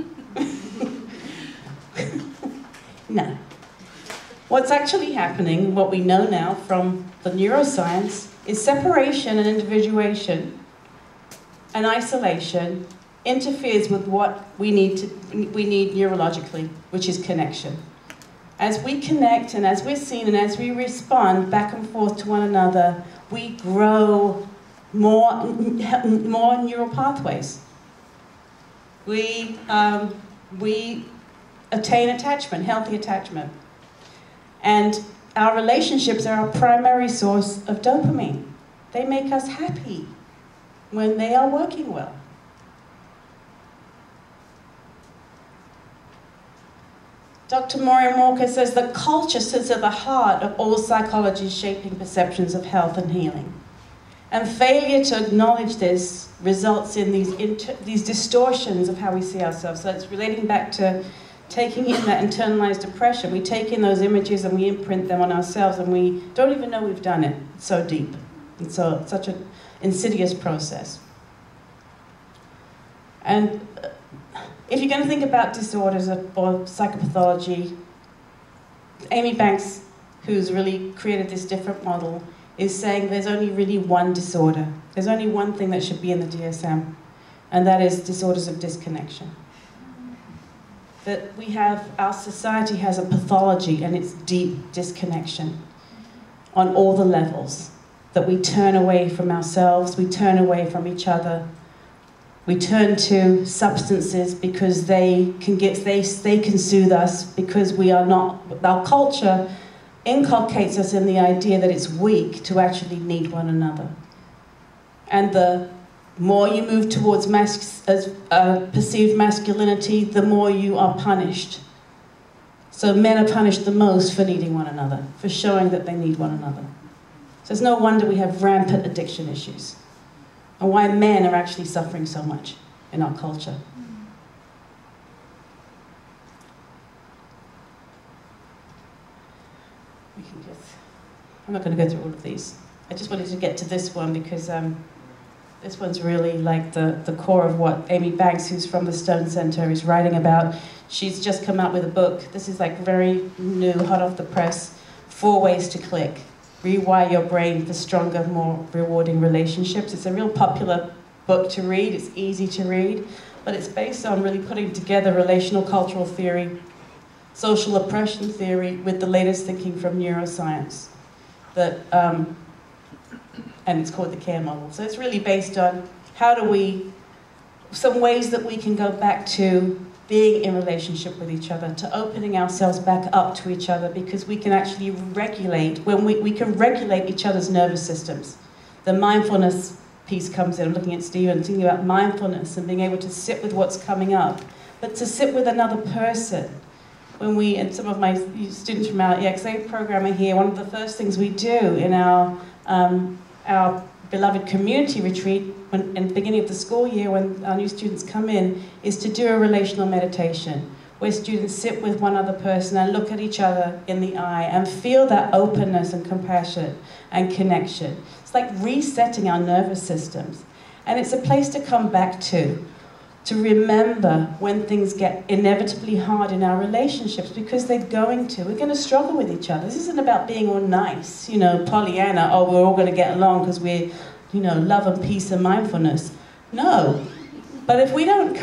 No. What's actually happening, what we know now from the neuroscience, is separation and individuation and isolation interferes with what we need neurologically, which is connection. As we connect and as we're seen and as we respond back and forth to one another, we grow more neural pathways. We attain attachment, healthy attachment. And our relationships are our primary source of dopamine. They make us happy when they are working well. Dr. Maureen Walker says that culture sits at the heart of all psychology shaping perceptions of health and healing. And failure to acknowledge this results in these distortions of how we see ourselves. So it's relating back to taking in that internalized depression. We take in those images and we imprint them on ourselves and we don't even know we've done it. It's so deep. It's such an insidious process. And if you're going to think about disorders or psychopathology, Amy Banks, who's really created this different model, is saying there's only really one disorder. There's only one thing that should be in the DSM, and that is disorders of disconnection. That our society has a pathology, and it's deep disconnection on all the levels. That we turn away from ourselves, we turn away from each other, we turn to substances because they can soothe us, because we are not, our culture inculcates us in the idea that it's weak to actually need one another. And the more you move towards perceived masculinity, the more you are punished. So men are punished the most for needing one another, for showing that they need one another. So it's no wonder we have rampant addiction issues, and why men are actually suffering so much in our culture. I'm not going to go through all of these. I just wanted to get to this one because this one's really like the core of what Amy Banks, who's from the Stone Center, is writing about. She's just come out with a book. This is like very new, hot off the press, 4 Ways to Click. Rewire your brain for stronger, more rewarding relationships. It's a real popular book to read. It's easy to read, but it's based on really putting together relational cultural theory, social oppression theory with the latest thinking from neuroscience. And it's called the CARE model. So it's really based on some ways that we can go back to being in relationship with each other, to opening ourselves back up to each other, because we can actually regulate, when we can regulate each other's nervous systems. The mindfulness piece comes in. I'm looking at Stephen, thinking about mindfulness and being able to sit with what's coming up, but to sit with another person. And some of my students from our EXA program are here, one of the first things we do in our beloved community retreat in the beginning of the school year when our new students come in is to do a relational meditation where students sit with one other person and look at each other in the eye and feel that openness and compassion and connection. It's like resetting our nervous systems. And it's a place to come back to remember when things get inevitably hard in our relationships, because they're going to. We're going to struggle with each other. This isn't about being all nice, Pollyanna, oh, we're all going to get along because we're love and peace and mindfulness. No. But if we don't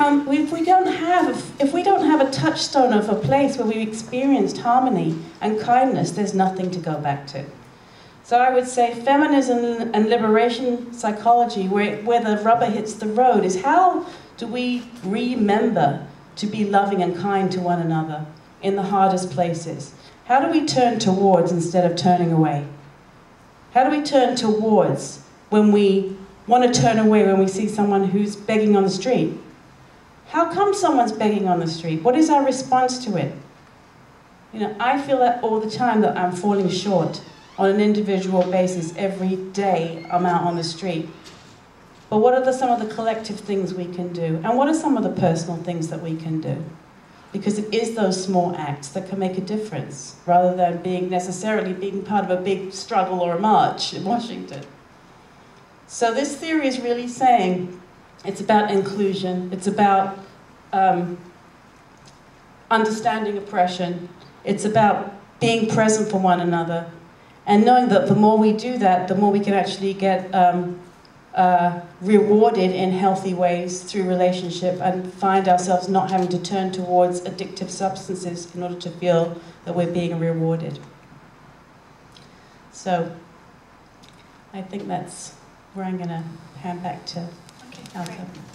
have a touchstone of a place where we've experienced harmony and kindness, there's nothing to go back to. So I would say feminism and liberation psychology, where the rubber hits the road, is how do we remember to be loving and kind to one another in the hardest places? How do we turn towards instead of turning away? How do we turn towards when we want to turn away when we see someone who's begging on the street? How come someone's begging on the street? What is our response to it? I feel that all the time, that I'm falling short on an individual basis. Every day I'm out on the street. But what are some of the collective things we can do? And what are some of the personal things that we can do? Because it is those small acts that can make a difference, rather than necessarily being part of a big struggle or a march in Washington. So this theory is really saying it's about inclusion, it's about understanding oppression, it's about being present for one another, and knowing that the more we do that, the more we can actually get rewarded in healthy ways through relationship, and find ourselves not having to turn towards addictive substances in order to feel that we're being rewarded. So I think that's where I'm going to hand back to Alka.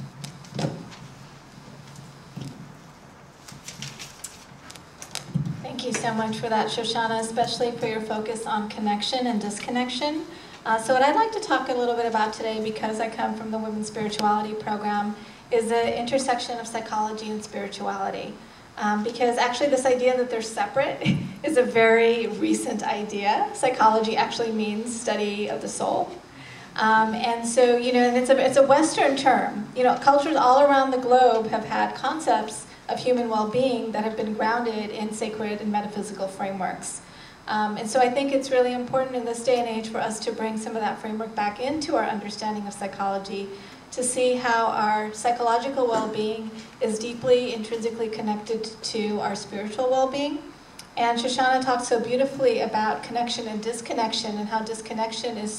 Thank you so much for that, Shoshana, especially for your focus on connection and disconnection. So what I'd like to talk a little bit about today, because I come from the Women's Spirituality program, is the intersection of psychology and spirituality. Because actually this idea that they're separate is a very recent idea. Psychology actually means study of the soul. And so, and it's a Western term. Cultures all around the globe have had concepts of human well-being that have been grounded in sacred and metaphysical frameworks. And so I think it's really important in this day and age for us to bring some of that framework back into our understanding of psychology, to see how our psychological well-being is deeply, intrinsically connected to our spiritual well-being. And Shoshana talked so beautifully about connection and disconnection, and how disconnection is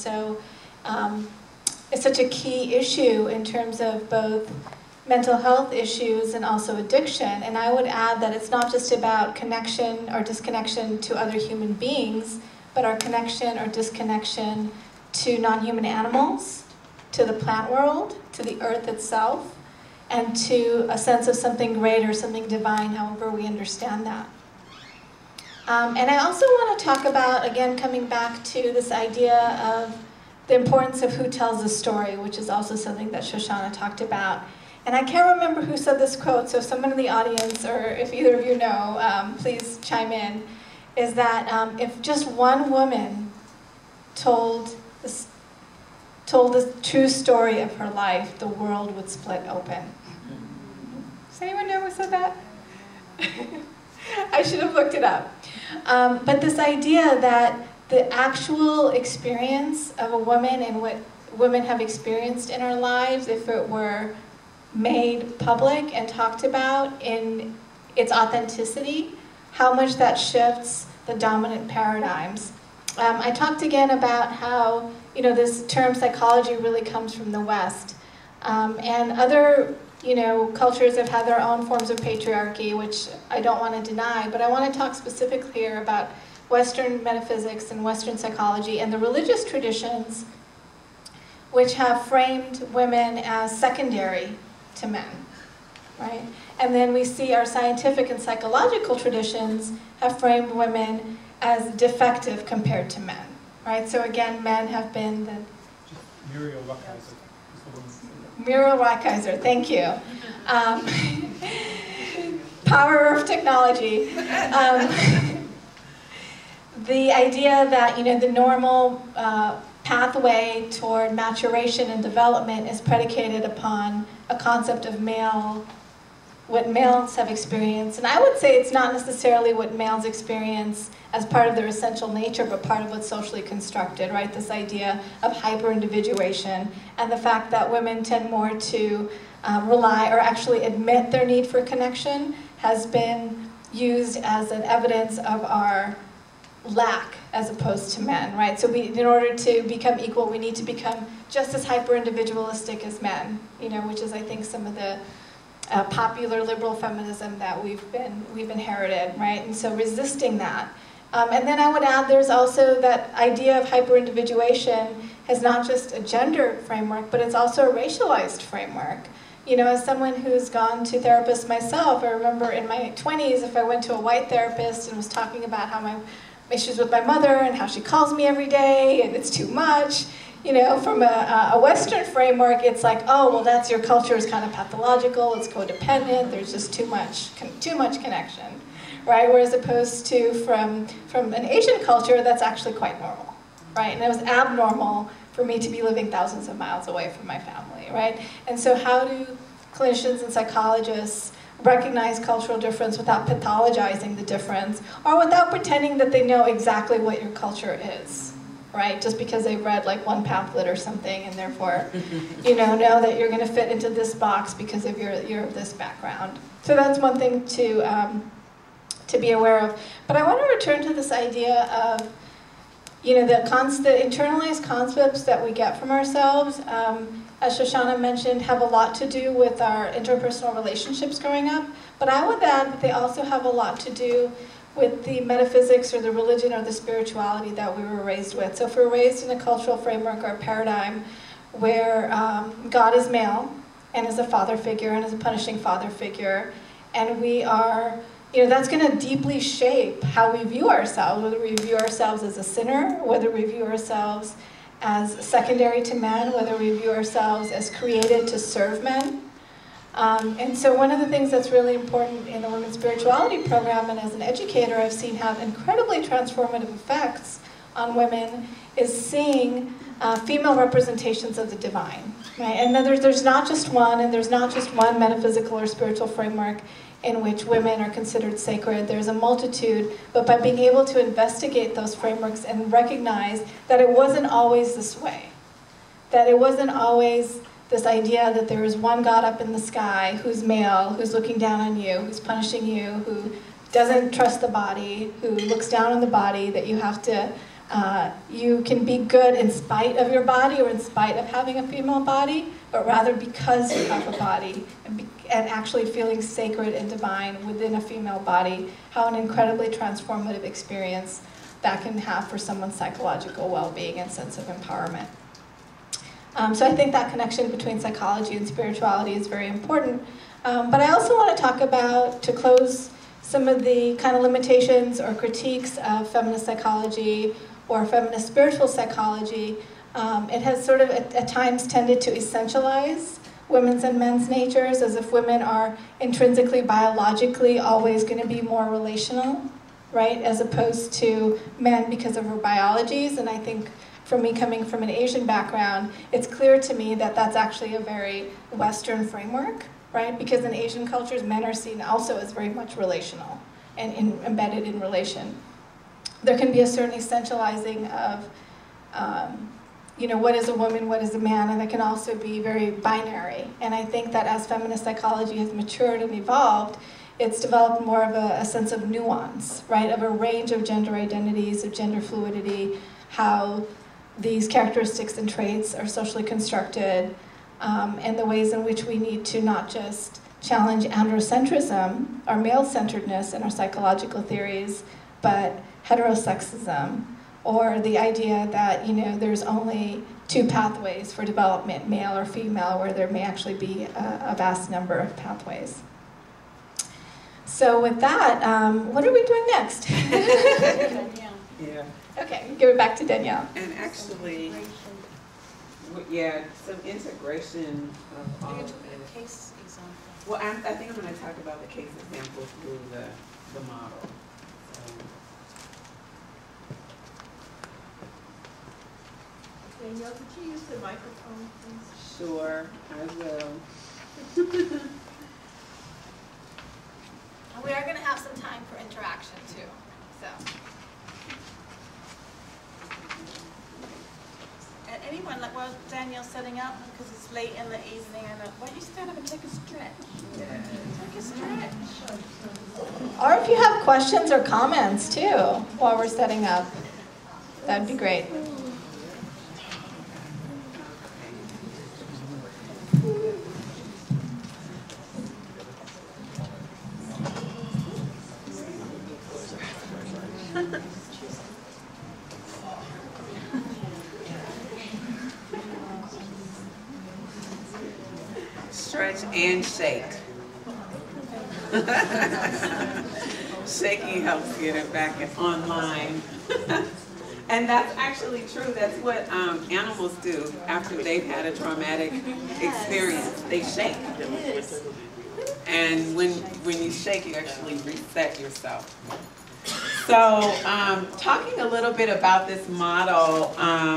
such a key issue in terms of both mental health issues and also addiction. And I would add that it's not just about connection or disconnection to other human beings, but our connection or disconnection to non-human animals, to the plant world, to the earth itself, and to a sense of something greater, something divine, however we understand that. And I also want to talk about, again, coming back to this idea of the importance of who tells the story, which is also something that Shoshana talked about. And I can't remember who said this quote, so if someone in the audience, or if either of you know, please chime in, is that if just one woman told the true story of her life, the world would split open. Does anyone know who said that? I should have looked it up. But this idea that the actual experience of a woman and what women have experienced in our lives, if it were made public and talked about in its authenticity, how much that shifts the dominant paradigms. I talked again about how this term psychology really comes from the West, and other cultures have had their own forms of patriarchy, which I don't want to deny, but I want to talk specifically here about Western metaphysics and Western psychology and the religious traditions which have framed women as secondary to men, right? And then we see our scientific and psychological traditions have framed women as defective compared to men, right? So again, men have been the... Muriel Rukeyser. Muriel Rukeyser, thank you. Power of technology. The idea that the normal pathway toward maturation and development is predicated upon a concept of what males have experienced. And I would say it's not necessarily what males experience as part of their essential nature, but part of what's socially constructed, right? This idea of hyper-individuation, and the fact that women tend more to rely or actually admit their need for connection has been used as an evidence of our lack as opposed to men, right? So in order to become equal, we need to become just as hyper-individualistic as men, which is, I think, some of the popular liberal feminism that we've inherited, right? And so resisting that. And then I would add there's also that idea of hyper-individuation has not just a gender framework, but it's also a racialized framework. As someone who's gone to therapists myself, I remember in my 20s, if I went to a white therapist and was talking about how my issues with my mother and how she calls me every day and it's too much, from a Western framework, it's like, oh, well, that's your culture is kind of pathological, it's codependent, there's just too much connection, right? Whereas opposed to from an Asian culture, that's actually quite normal, right? And it was abnormal for me to be living thousands of miles away from my family, right? And so how do clinicians and psychologists recognize cultural difference without pathologizing the difference, or without pretending that they know exactly what your culture is, right? Just because they've read like one pamphlet or something and therefore, know that you're gonna fit into this box because of you're of this background. So that's one thing to be aware of. But I want to return to this idea of the internalized concepts that we get from ourselves, as Shoshana mentioned, have a lot to do with our interpersonal relationships growing up, but I would add that they also have a lot to do with the metaphysics or the religion or the spirituality that we were raised with. So if we're raised in a cultural framework or a paradigm where God is male and is a father figure and is a punishing father figure, and we are that's going to deeply shape how we view ourselves, whether we view ourselves as a sinner, whether we view ourselves as secondary to men, whether we view ourselves as created to serve men. And so one of the things that's really important in the Women's Spirituality Program, and as an educator I've seen have incredibly transformative effects on women, is seeing female representations of the divine. Right? And then there's not just one, and there's not just one metaphysical or spiritual framework in which women are considered sacred. There's a multitude, but by being able to investigate those frameworks and recognize that it wasn't always this way, that it wasn't always this idea that there is one God up in the sky who's male, who's looking down on you, who's punishing you, who doesn't trust the body, who looks down on the body, that you have to, you can be good in spite of your body or in spite of having a female body, but rather because you have a body and actually feeling sacred and divine within a female body, how an incredibly transformative experience that can have for someone's psychological well-being and sense of empowerment. So I think that connection between psychology and spirituality is very important. But I also want to talk about, to close, some of the kind of limitations or critiques of feminist psychology or feminist spiritual psychology. It has sort of at times tended to essentialize women's and men's natures, as if women are intrinsically, biologically always going to be more relational, right, as opposed to men because of our biologies. And I think for me, coming from an Asian background, it's clear to me that that's actually a very Western framework, right? Because in Asian cultures, men are seen also as very much relational and embedded in relation. There can be a certain essentializing of what is a woman, what is a man, and it can also be very binary. And I think that as feminist psychology has matured and evolved, it's developed more of a sense of nuance, right, of a range of gender identities, of gender fluidity, how these characteristics and traits are socially constructed, and the ways in which we need to not just challenge androcentrism, our male-centeredness in our psychological theories, but heterosexism, or the idea that there's only two pathways for development, male or female, where there may actually be a vast number of pathways. So with that, what are we doing next? Yeah. Okay, give it back to Danielle. And actually, yeah, some integration of all of it. Case example. Well, I think I'm going to talk about the case example through the model. Danielle, could you use the microphone, please? Sure, I will. And we are going to have some time for interaction too. So. And anyone, like while Danielle's setting up, because it's late in the evening, why don't you stand up and take a stretch? Yeah. Take a stretch. Or if you have questions or comments too, while we're setting up. That'd be great. Stretch and shake. Shaking helps get it back online. And that's actually true. That's what animals do after they've had a traumatic experience. They shake. And when you shake, you actually reset yourself. So talking a little bit about this model,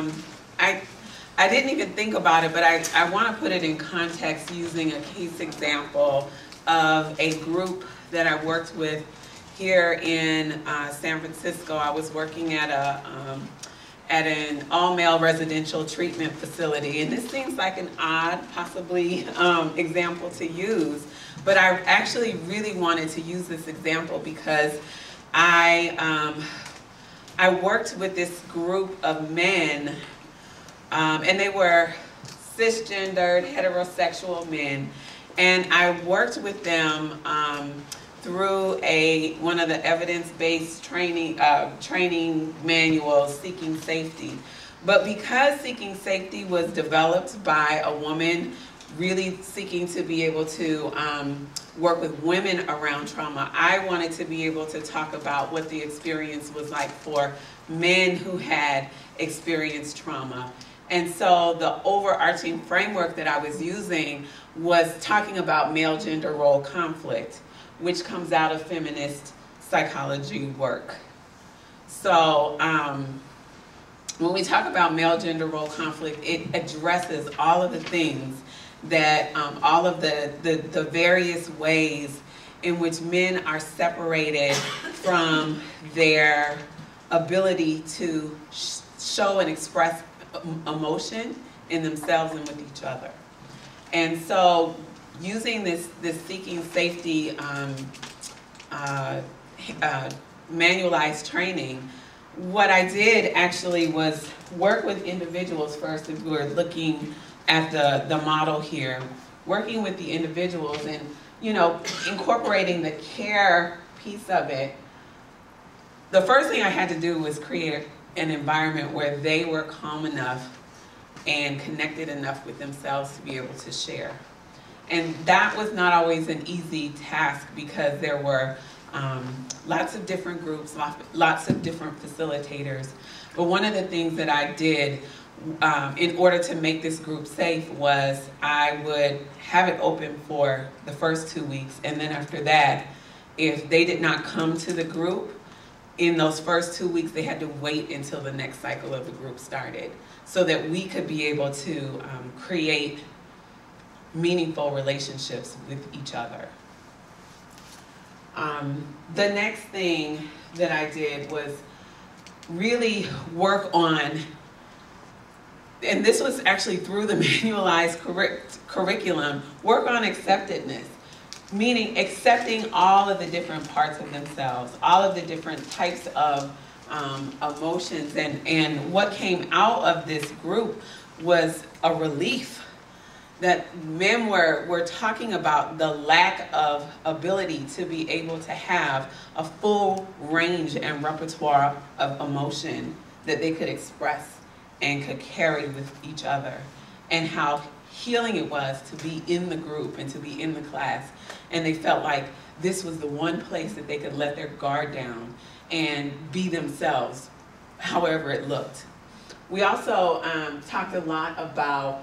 I didn't even think about it, but I want to put it in context using a case example of a group that I worked with here in San Francisco. I was working at an all-male residential treatment facility, and this seems like an odd, possibly, example to use, but I actually really wanted to use this example because I worked with this group of men, and they were cisgendered, heterosexual men, and I worked with them through one of the evidence-based training manuals, Seeking Safety. But because Seeking Safety was developed by a woman really seeking to be able to work with women around trauma, I wanted to be able to talk about what the experience was like for men who had experienced trauma. And so the overarching framework that I was using was talking about male gender role conflict, which comes out of feminist psychology work. So when we talk about male gender role conflict, it addresses all of the things that, all of the various ways in which men are separated from their ability to show and express emotion in themselves and with each other. And so using this Seeking Safety manualized training, what I did actually was work with individuals first, if we were looking at the model here, working with the individuals and, you know, incorporating the care piece of it. The first thing I had to do was create an environment where they were calm enough and connected enough with themselves to be able to share. And that was not always an easy task because there were lots of different groups, lots of different facilitators. But one of the things that I did in order to make this group safe was I would have it open for the first 2 weeks, and then after that, if they did not come to the group, in those first 2 weeks, they had to wait until the next cycle of the group started so that we could be able to create meaningful relationships with each other. The next thing that I did was really work on, and this was actually through the manualized curriculum, work on acceptedness. Meaning accepting all of the different parts of themselves, all of the different types of emotions. And what came out of this group was a relief that men were talking about the lack of ability to be able to have a full range and repertoire of emotion that they could express and could carry with each other, and how healing it was to be in the group and to be in the class. And they felt like this was the one place that they could let their guard down and be themselves, however it looked. We also talked a lot about,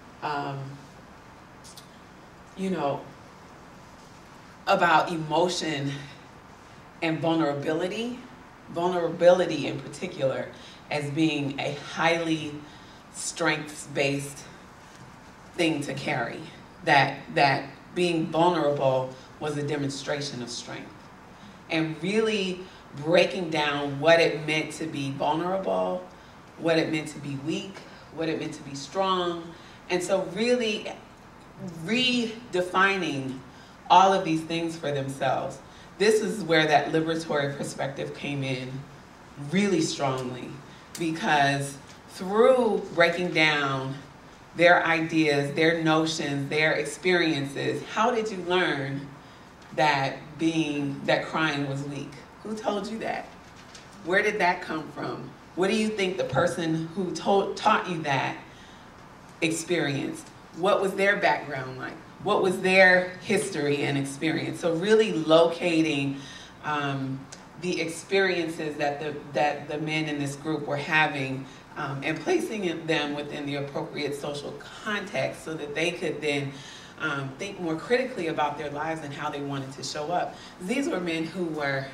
about emotion and vulnerability in particular, as being a highly strengths-based thing to carry, that being vulnerable was a demonstration of strength. And really breaking down what it meant to be vulnerable, what it meant to be weak, what it meant to be strong. And so really redefining all of these things for themselves. This is where that liberatory perspective came in really strongly, because through breaking down their ideas, their notions, their experiences, how did you learn that crying was weak? Who told you that? Where did that come from? What do you think the person who taught you that experienced? What was their background like? What was their history and experience? So really locating the experiences that the men in this group were having and placing them within the appropriate social context so that they could then think more critically about their lives and how they wanted to show up. These were men who were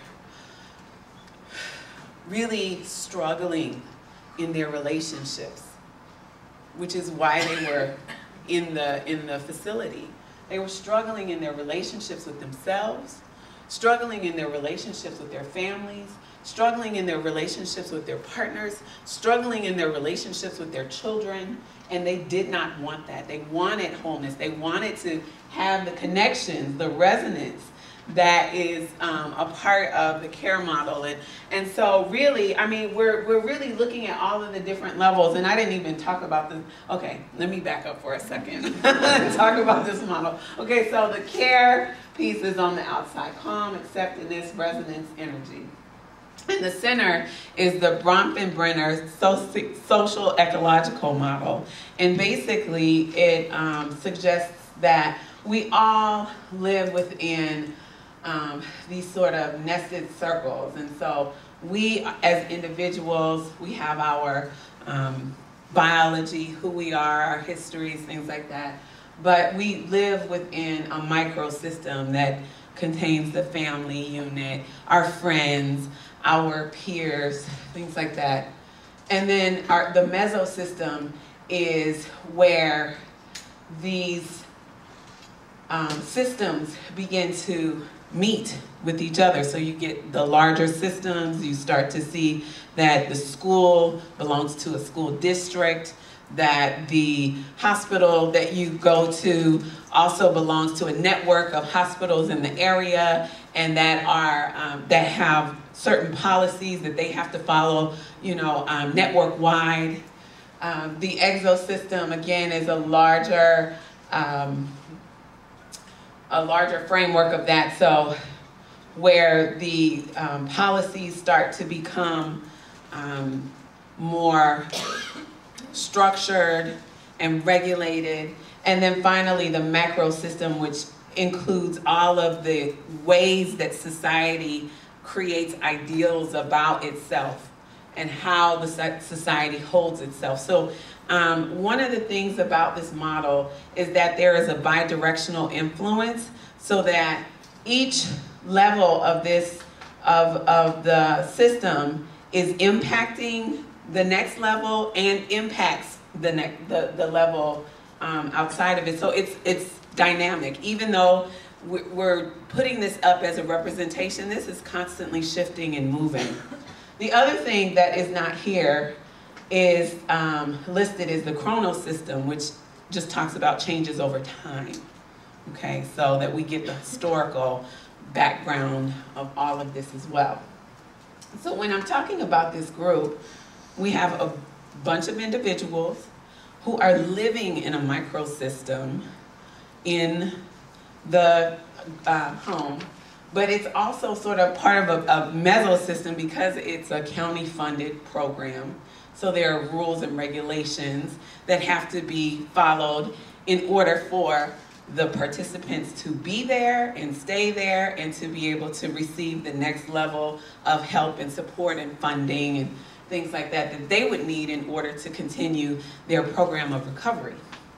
really struggling in their relationships, which is why they were in the facility. They were struggling in their relationships with themselves, struggling in their relationships with their families, struggling in their relationships with their partners, struggling in their relationships with their children, and they did not want that. They wanted wholeness. They wanted to have the connections, the resonance that is a part of the care model. And so really, I mean, we're really looking at all of the different levels, and I didn't even talk about this. Okay, let me back up for a second. Talk about this model. Okay, so the care piece is on the outside: calm, acceptance, resonance, energy. In the center is the Bronfenbrenner social ecological model. And basically it suggests that we all live within these sort of nested circles. And so we as individuals, we have our biology, who we are, our histories, things like that. But we live within a microsystem that contains the family unit, our friends, our peers, things like that. And then the mesosystem is where these systems begin to meet with each other. So you get the larger systems, you start to see that the school belongs to a school district, that the hospital that you go to also belongs to a network of hospitals in the area, and that are that have certain policies that they have to follow, you know, network-wide. The exosystem, again, is a larger framework of that. So where the policies start to become more structured and regulated. And then finally, the macro system, which includes all of the ways that society creates ideals about itself and how the society holds itself. So one of the things about this model is that there is a bidirectional influence, so that each level of this of the system is impacting the next level and impacts the level outside of it. So it's dynamic. Even though we're putting this up as a representation, this is constantly shifting and moving. The other thing that is not here is listed as the chronos system, which just talks about changes over time. Okay, so that we get the historical background of all of this as well. So when I'm talking about this group, we have a bunch of individuals who are living in a microsystem in the home, but it's also sort of part of a mesosystem because it's a county-funded program. So there are rules and regulations that have to be followed in order for the participants to be there and stay there and to be able to receive the next level of help and support and funding and things like that that they would need in order to continue their program of recovery.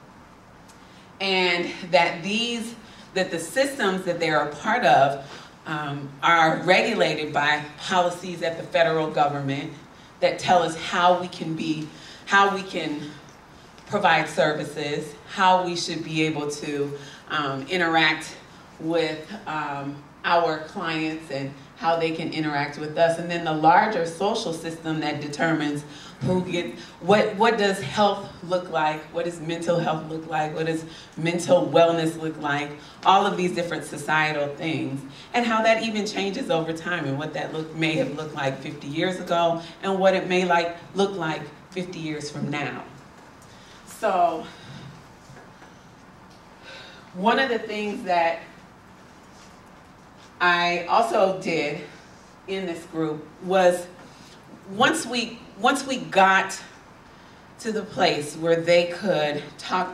And that the systems that they're a part of are regulated by policies at the federal government that tell us how we can provide services, how we should be able to interact with our clients and how they can interact with us. And then the larger social system that determines what does health look like? What does mental health look like? What does mental wellness look like? All of these different societal things, and how that even changes over time, and what that may have looked like 50 years ago, and what it may look like 50 years from now. So, one of the things that I also did in this group was, once we got to the place where they could talk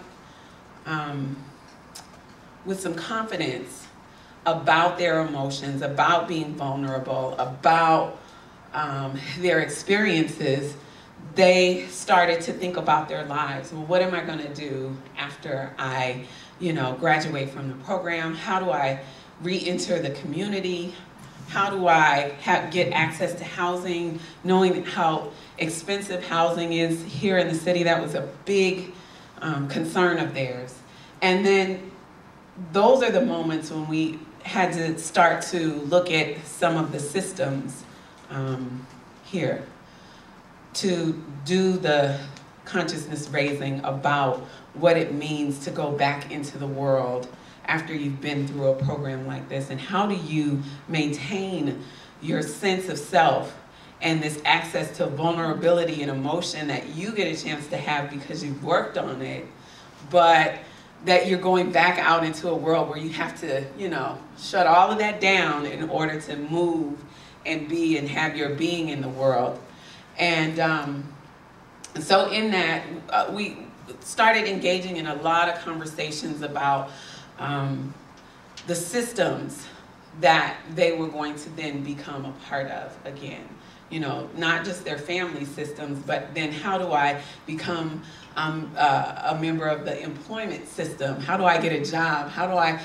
with some confidence about their emotions, about being vulnerable, about their experiences, they started to think about their lives. Well, what am I going to do after I, graduate from the program? How do I re-enter the community? How do I get access to housing, knowing how expensive housing is here in the city? That was a big concern of theirs. And then those are the moments when we had to start to look at some of the systems here to do the consciousness raising about what it means to go back into the world after you've been through a program like this, and how do you maintain your sense of self and this access to vulnerability and emotion that you get a chance to have because you've worked on it, but that you're going back out into a world where you have to, shut all of that down in order to move and be and have your being in the world. And so in that, we started engaging in a lot of conversations about the systems that they were going to then become a part of again. Not just their family systems, but then how do I become a member of the employment system? How do I get a job? How do I,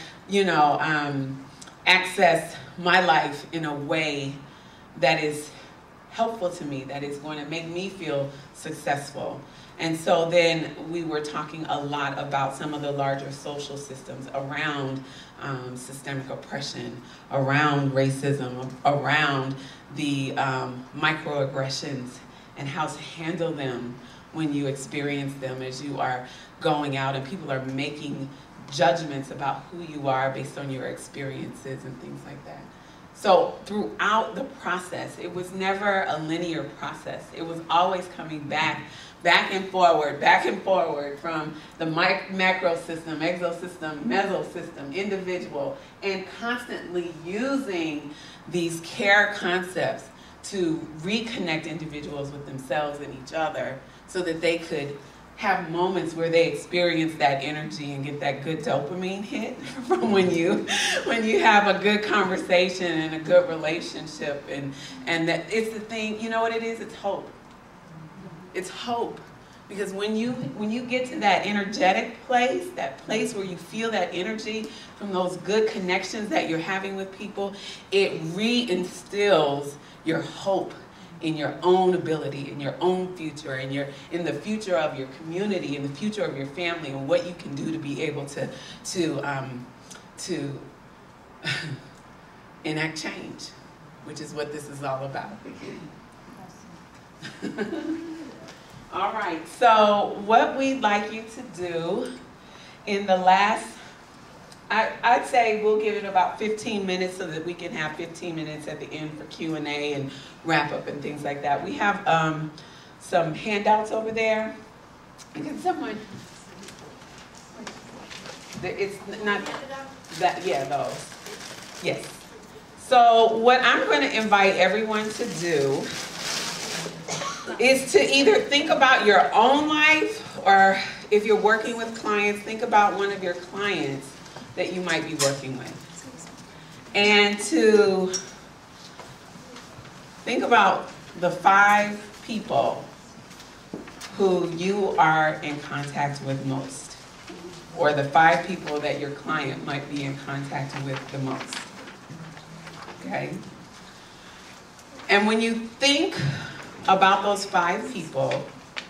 access my life in a way that is helpful to me, that is going to make me feel successful? And so then we were talking a lot about some of the larger social systems around systemic oppression, around racism, around the microaggressions, and how to handle them when you experience them as you are going out and people are making judgments about who you are based on your experiences and things like that. So throughout the process, it was never a linear process. It was always coming back and forward from the macro system, exosystem, mesosystem, individual, and constantly using these care concepts to reconnect individuals with themselves and each other so that they could have moments where they experience that energy and get that good dopamine hit from when you have a good conversation and a good relationship, and that it's the thing. You know what it is? It's hope. It's hope. Because when you get to that energetic place, that place where you feel that energy from those good connections that you're having with people, it reinstills your hope in your own ability, in your own future, in the future of your community, in the future of your family, and what you can do to be able to enact change, which is what this is all about. All right, so what we'd like you to do in the last, I'd say we'll give it about 15 minutes so that we can have 15 minutes at the end for Q&A and wrap up and things like that. We have some handouts over there. Can someone, it's not that, yeah, those. Yes. So what I'm going to invite everyone to do is to either think about your own life, or if you're working with clients, think about one of your clients that you might be working with. And to think about the 5 people who you are in contact with most, or the 5 people that your client might be in contact with the most. Okay? And when you think about those 5 people,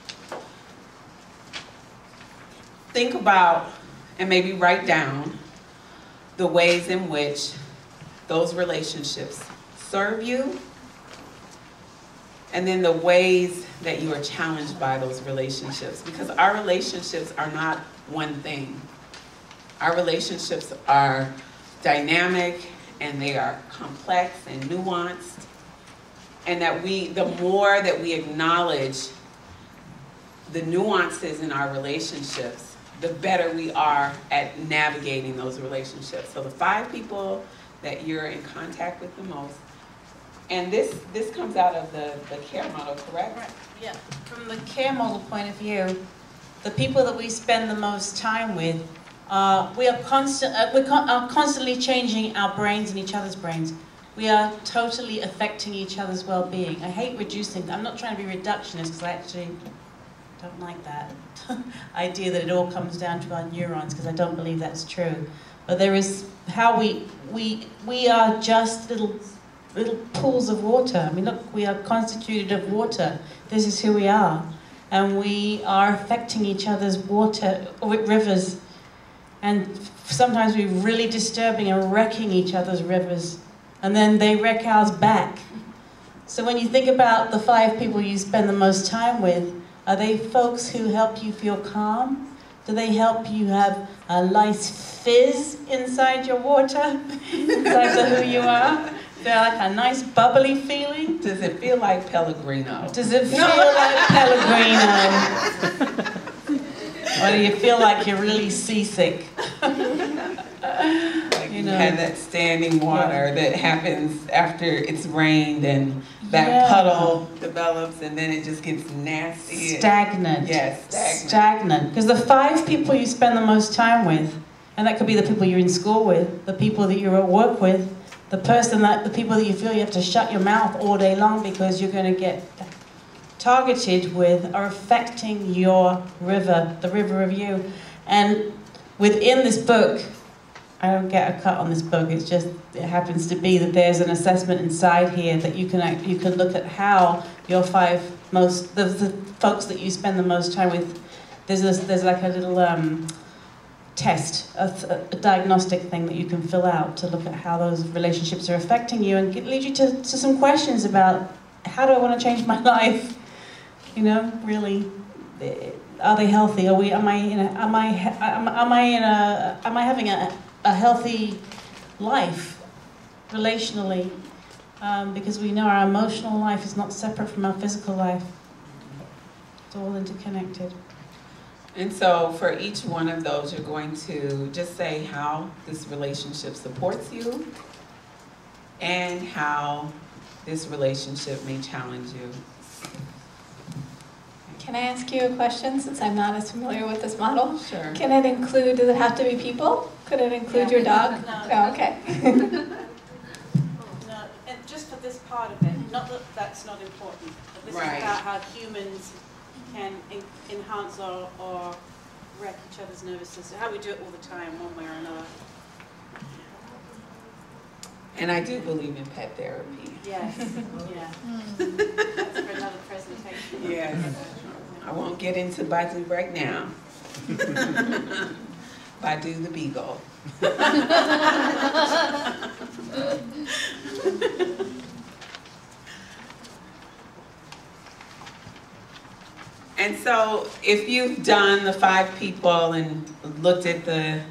think about and maybe write down the ways in which those relationships serve you And then the ways that you are challenged by those relationships, because our relationships are not one thing. Our relationships are dynamic and they are complex and nuanced. And that the more that we acknowledge the nuances in our relationships, the better we are at navigating those relationships. So the 5 people that you're in contact with the most, and this comes out of the CARE model, correct? Right. Yeah. From the CARE model point of view, the people that we spend the most time with, we are constantly changing our brains and each other's brains. We are totally affecting each other's well-being. I hate reducing. I'm not trying to be reductionist because I actually don't like that idea that it all comes down to our neurons, because I don't believe that's true. But there is how we are just little pools of water. I mean, look, we are constituted of water. This is who we are. And we are affecting each other's water, rivers. And sometimes we're really disturbing and wrecking each other's rivers. And then they wreck ours back. So when you think about the 5 people you spend the most time with, are they folks who help you feel calm? Do they help you have a nice fizz inside your water? Inside the who you are? They're like a nice bubbly feeling? Does it feel like Pellegrino? Does it feel like Pellegrino? Or do you feel like you're really seasick? You had that standing water that happens after it's rained and that puddle develops and then it just gets nasty. Stagnant. Yes, stagnant. Because the 5 people you spend the most time with, and that could be the people you're in school with, the people that you're at work with, the people that you feel you have to shut your mouth all day long because you're going to get targeted with, are affecting your river, the river of you. And within this book, I don't get a cut on this book, it happens to be that there's an assessment inside here that you can look at how your 5 most, the folks that you spend the most time with, there's like a little test, a diagnostic thing that you can fill out to look at how those relationships are affecting you and lead you to some questions about, how do I want to change my life? You know, really, are they healthy? Am I having a healthy life relationally? Because we know our emotional life is not separate from our physical life. It's all interconnected. And so for each one of those, you're going to just say how this relationship supports you and how this relationship may challenge you. Can I ask you a question, since I'm not as familiar with this model? Sure. Can it include, does it have to be people? Could it include your dog? No. Oh, okay. No, and just for this part of it, not that that's not important, but this is about how humans can enhance or wreck each other's nervous system, how we do it all the time, one way or another. And I do believe in pet therapy. Yes, yeah. That's for another presentation. Yes. I won't get into Badu right now. Badu the beagle. And so if you've done the 5 people and looked at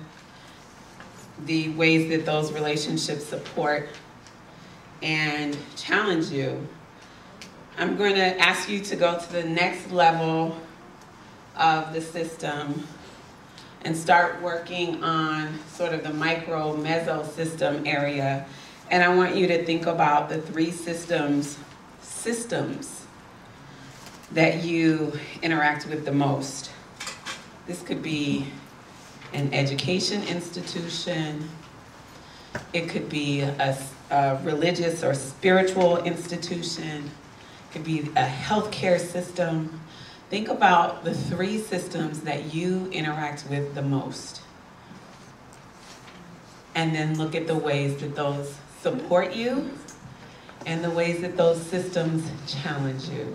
the ways that those relationships support and challenge you, I'm going to ask you to go to the next level of the system and start working on sort of the micro meso system area. And I want you to think about the 3 systems that you interact with the most. This could be an education institution. It could be a religious or spiritual institution. It could be a healthcare system. Think about the 3 systems that you interact with the most. And then look at the ways that those support you and the ways that those systems challenge you.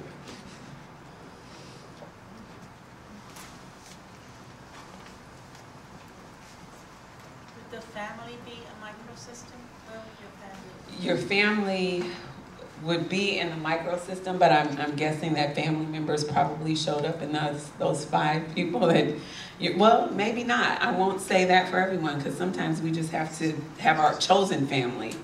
Would the family be a microsystem? Where would your family be? Your family, would be in the microsystem, but I'm guessing that family members probably showed up in those 5 people that, well, maybe not. I won't say that for everyone, because sometimes we just have to have our chosen family.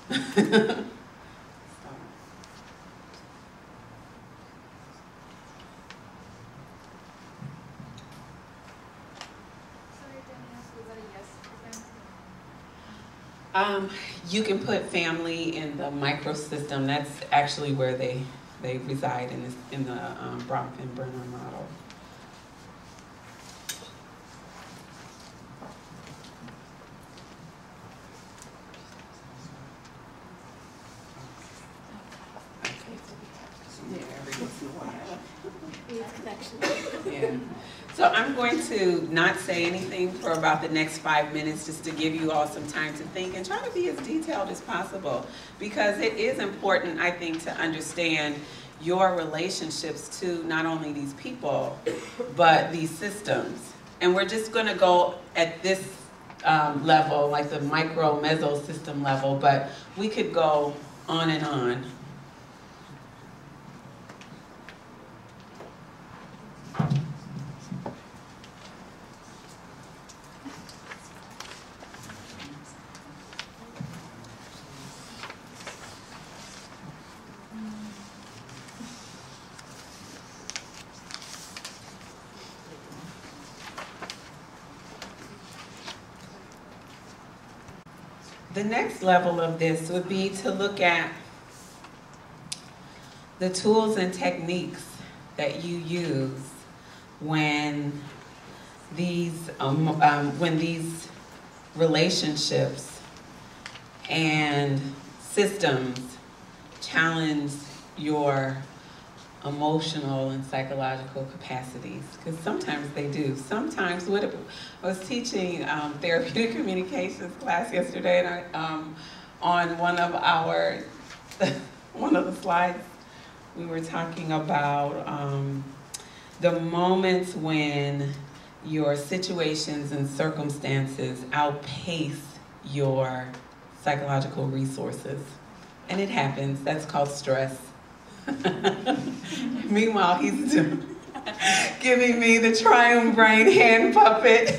You can put family in the microsystem. That's actually where they reside in the Bronfenbrenner model. Yeah. So I'm going to not say anything for about the next 5 minutes, just to give you all some time to think and try to be as detailed as possible, because it is important, I think, to understand your relationships to not only these people, but these systems. And we're just going to go at this level, like the micro-meso system level, but we could go on and on. The next level of this would be to look at the tools and techniques that you use when these relationships and systems challenge your emotional and psychological capacities, because sometimes they do. Sometimes, I was teaching therapeutic communications class yesterday, and on one of the slides, we were talking about the moments when your situations and circumstances outpace your psychological resources. And it happens. That's called stress. Meanwhile, he's giving me the triumvirate hand puppet,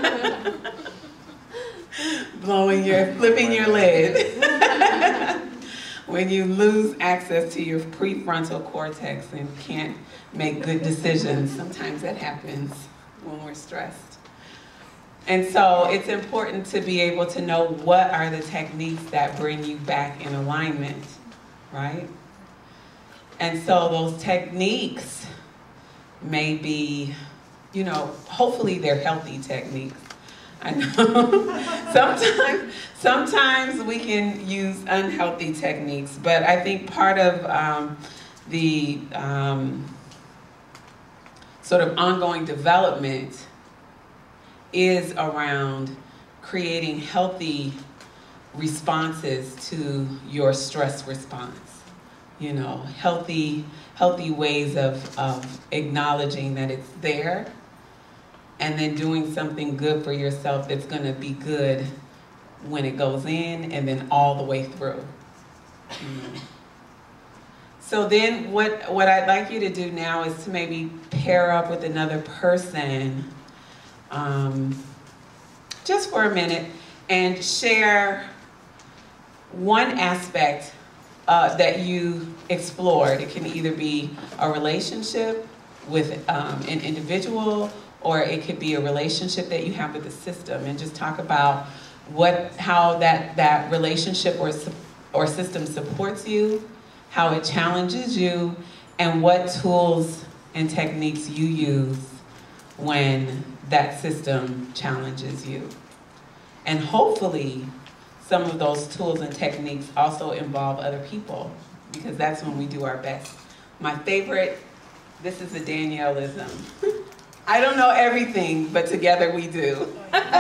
flipping your lid. When you lose access to your prefrontal cortex and can't make good decisions, sometimes that happens when we're stressed. And so it's important to be able to know what are the techniques that bring you back in alignment, right? And so those techniques may be, hopefully they're healthy techniques. I know sometimes we can use unhealthy techniques, but I think part of the sort of ongoing development is around creating healthy responses to your stress response. Healthy ways of acknowledging that it's there, and then doing something good for yourself that's going to be good when it goes in and then all the way through. So then what I'd like you to do now is to maybe pair up with another person just for a minute and share one aspect that you explored. It can either be a relationship with an individual, or it could be a relationship that you have with the system, and just talk about how that relationship or system supports you, how it challenges you, and what tools and techniques you use when that system challenges you. And hopefully some of those tools and techniques also involve other people, because that's when we do our best. My favorite, this is a Danielleism. I don't know everything, but together we do.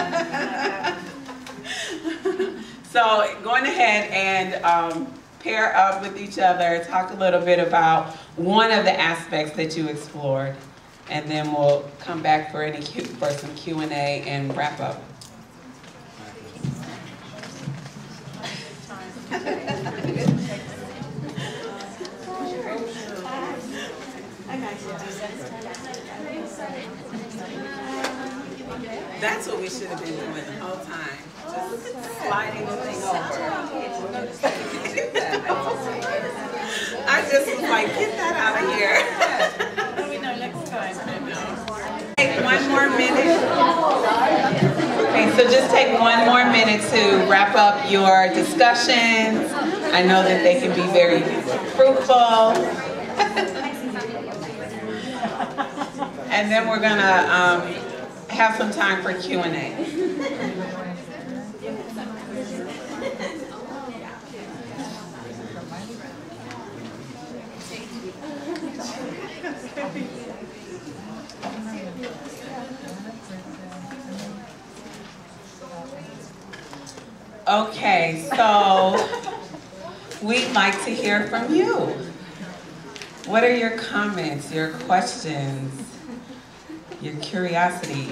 So going ahead and pair up with each other, talk a little bit about one of the aspects that you explored, and then we'll come back for some Q&A and wrap up. we should have been doing the whole time. Just sliding the thing over. I just was like, get that out of here. We know next time. Take one more minute. Okay, so just take one more minute to wrap up your discussions. I know that they can be very fruitful. And then we're gonna have some time for Q&A. Okay, so we'd like to hear from you. What are your comments, your questions, your curiosities?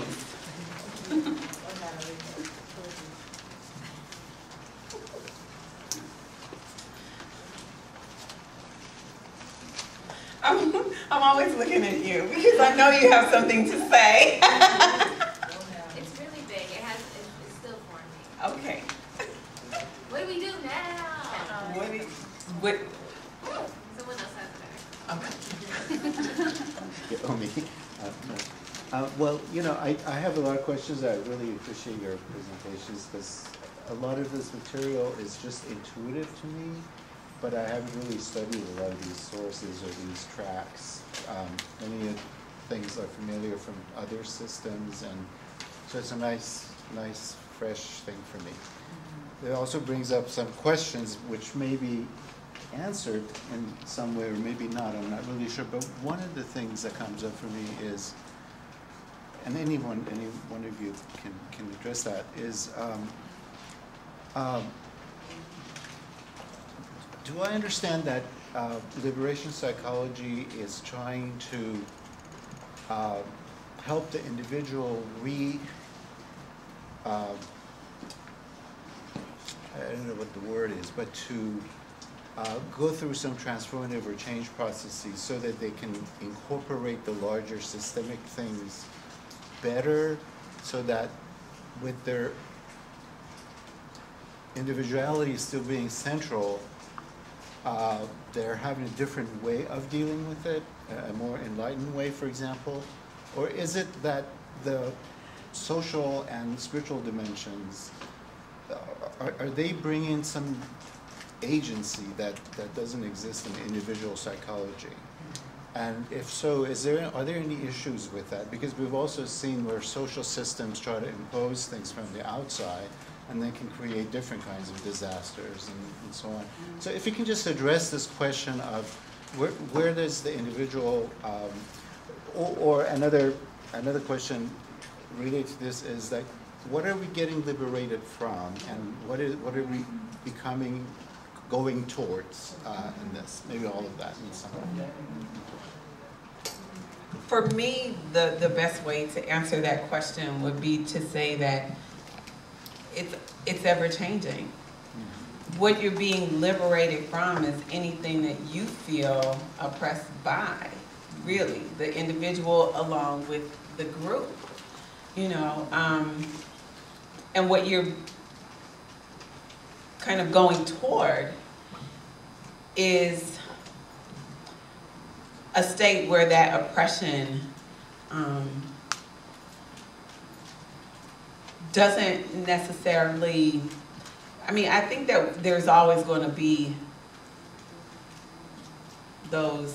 I'm always looking at you because I know you have something to say. It's really big. It's still forming. Okay. What do we do now? What? Someone else has it. Okay. Oh, me? No. Well, you know, I have a lot of questions. I really appreciate your presentations because a lot of this material is just intuitive to me, but I haven't really studied a lot of these sources or these tracks. Many of things are familiar from other systems, and so it's a nice, fresh thing for me. It also brings up some questions which may be answered in some way or maybe not, I'm not really sure, but one of the things that comes up for me is, and any one of you can address that, is do I understand that liberation psychology is trying to help the individual I don't know what the word is, but to go through some transformative or change processes so that they can incorporate the larger systemic things better, so that with their individuality still being central, they're having a different way of dealing with it, a more enlightened way, for example? Or is it that the social and spiritual dimensions, are they bringing some agency that doesn't exist in individual psychology? And if so, are there any issues with that? Because we've also seen where social systems try to impose things from the outside, and they can create different kinds of disasters and so on. So if you can just address this question of where does the individual, or another question related to this is that, what are we getting liberated from, and what are we going towards in this? Maybe all of that in some way. For me, the best way to answer that question would be to say that it's ever changing. What you're being liberated from is anything that you feel oppressed by, really, the individual along with the group, you know, and what you're kind of going toward is a state where that oppression doesn't necessarily, I mean, I think that there's always going to be those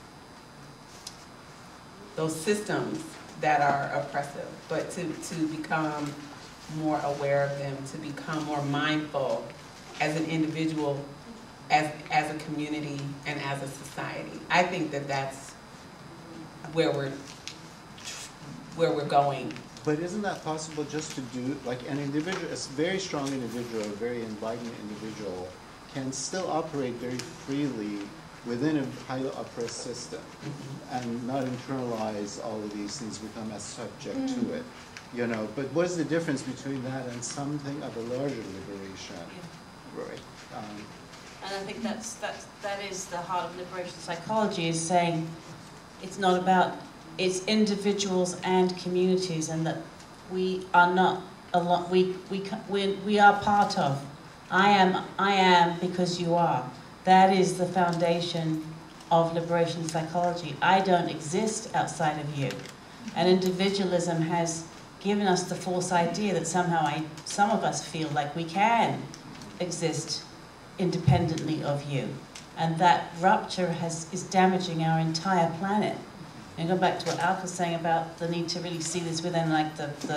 systems that are oppressive, but to become more aware of them, to become more mindful as an individual, as a community, and as a society. I think that that's where we're going. But isn't that possible just to do, like an individual, a very strong individual, a very enlightened individual, can still operate very freely within a highly oppressed system, and not internalize all of these things, become as subject to it, you know? But what is the difference between that and something of a larger liberation, right? And I think that is the heart of liberation psychology, is saying it's not about, it's individuals and communities, and that we are not a lot, we are part of. I am because you are. That is the foundation of liberation psychology. I don't exist outside of you. And individualism has given us the false idea that somehow some of us feel like we can exist independently of you. And that rupture is damaging our entire planet. And go back to what Alka was saying about the need to really see this within like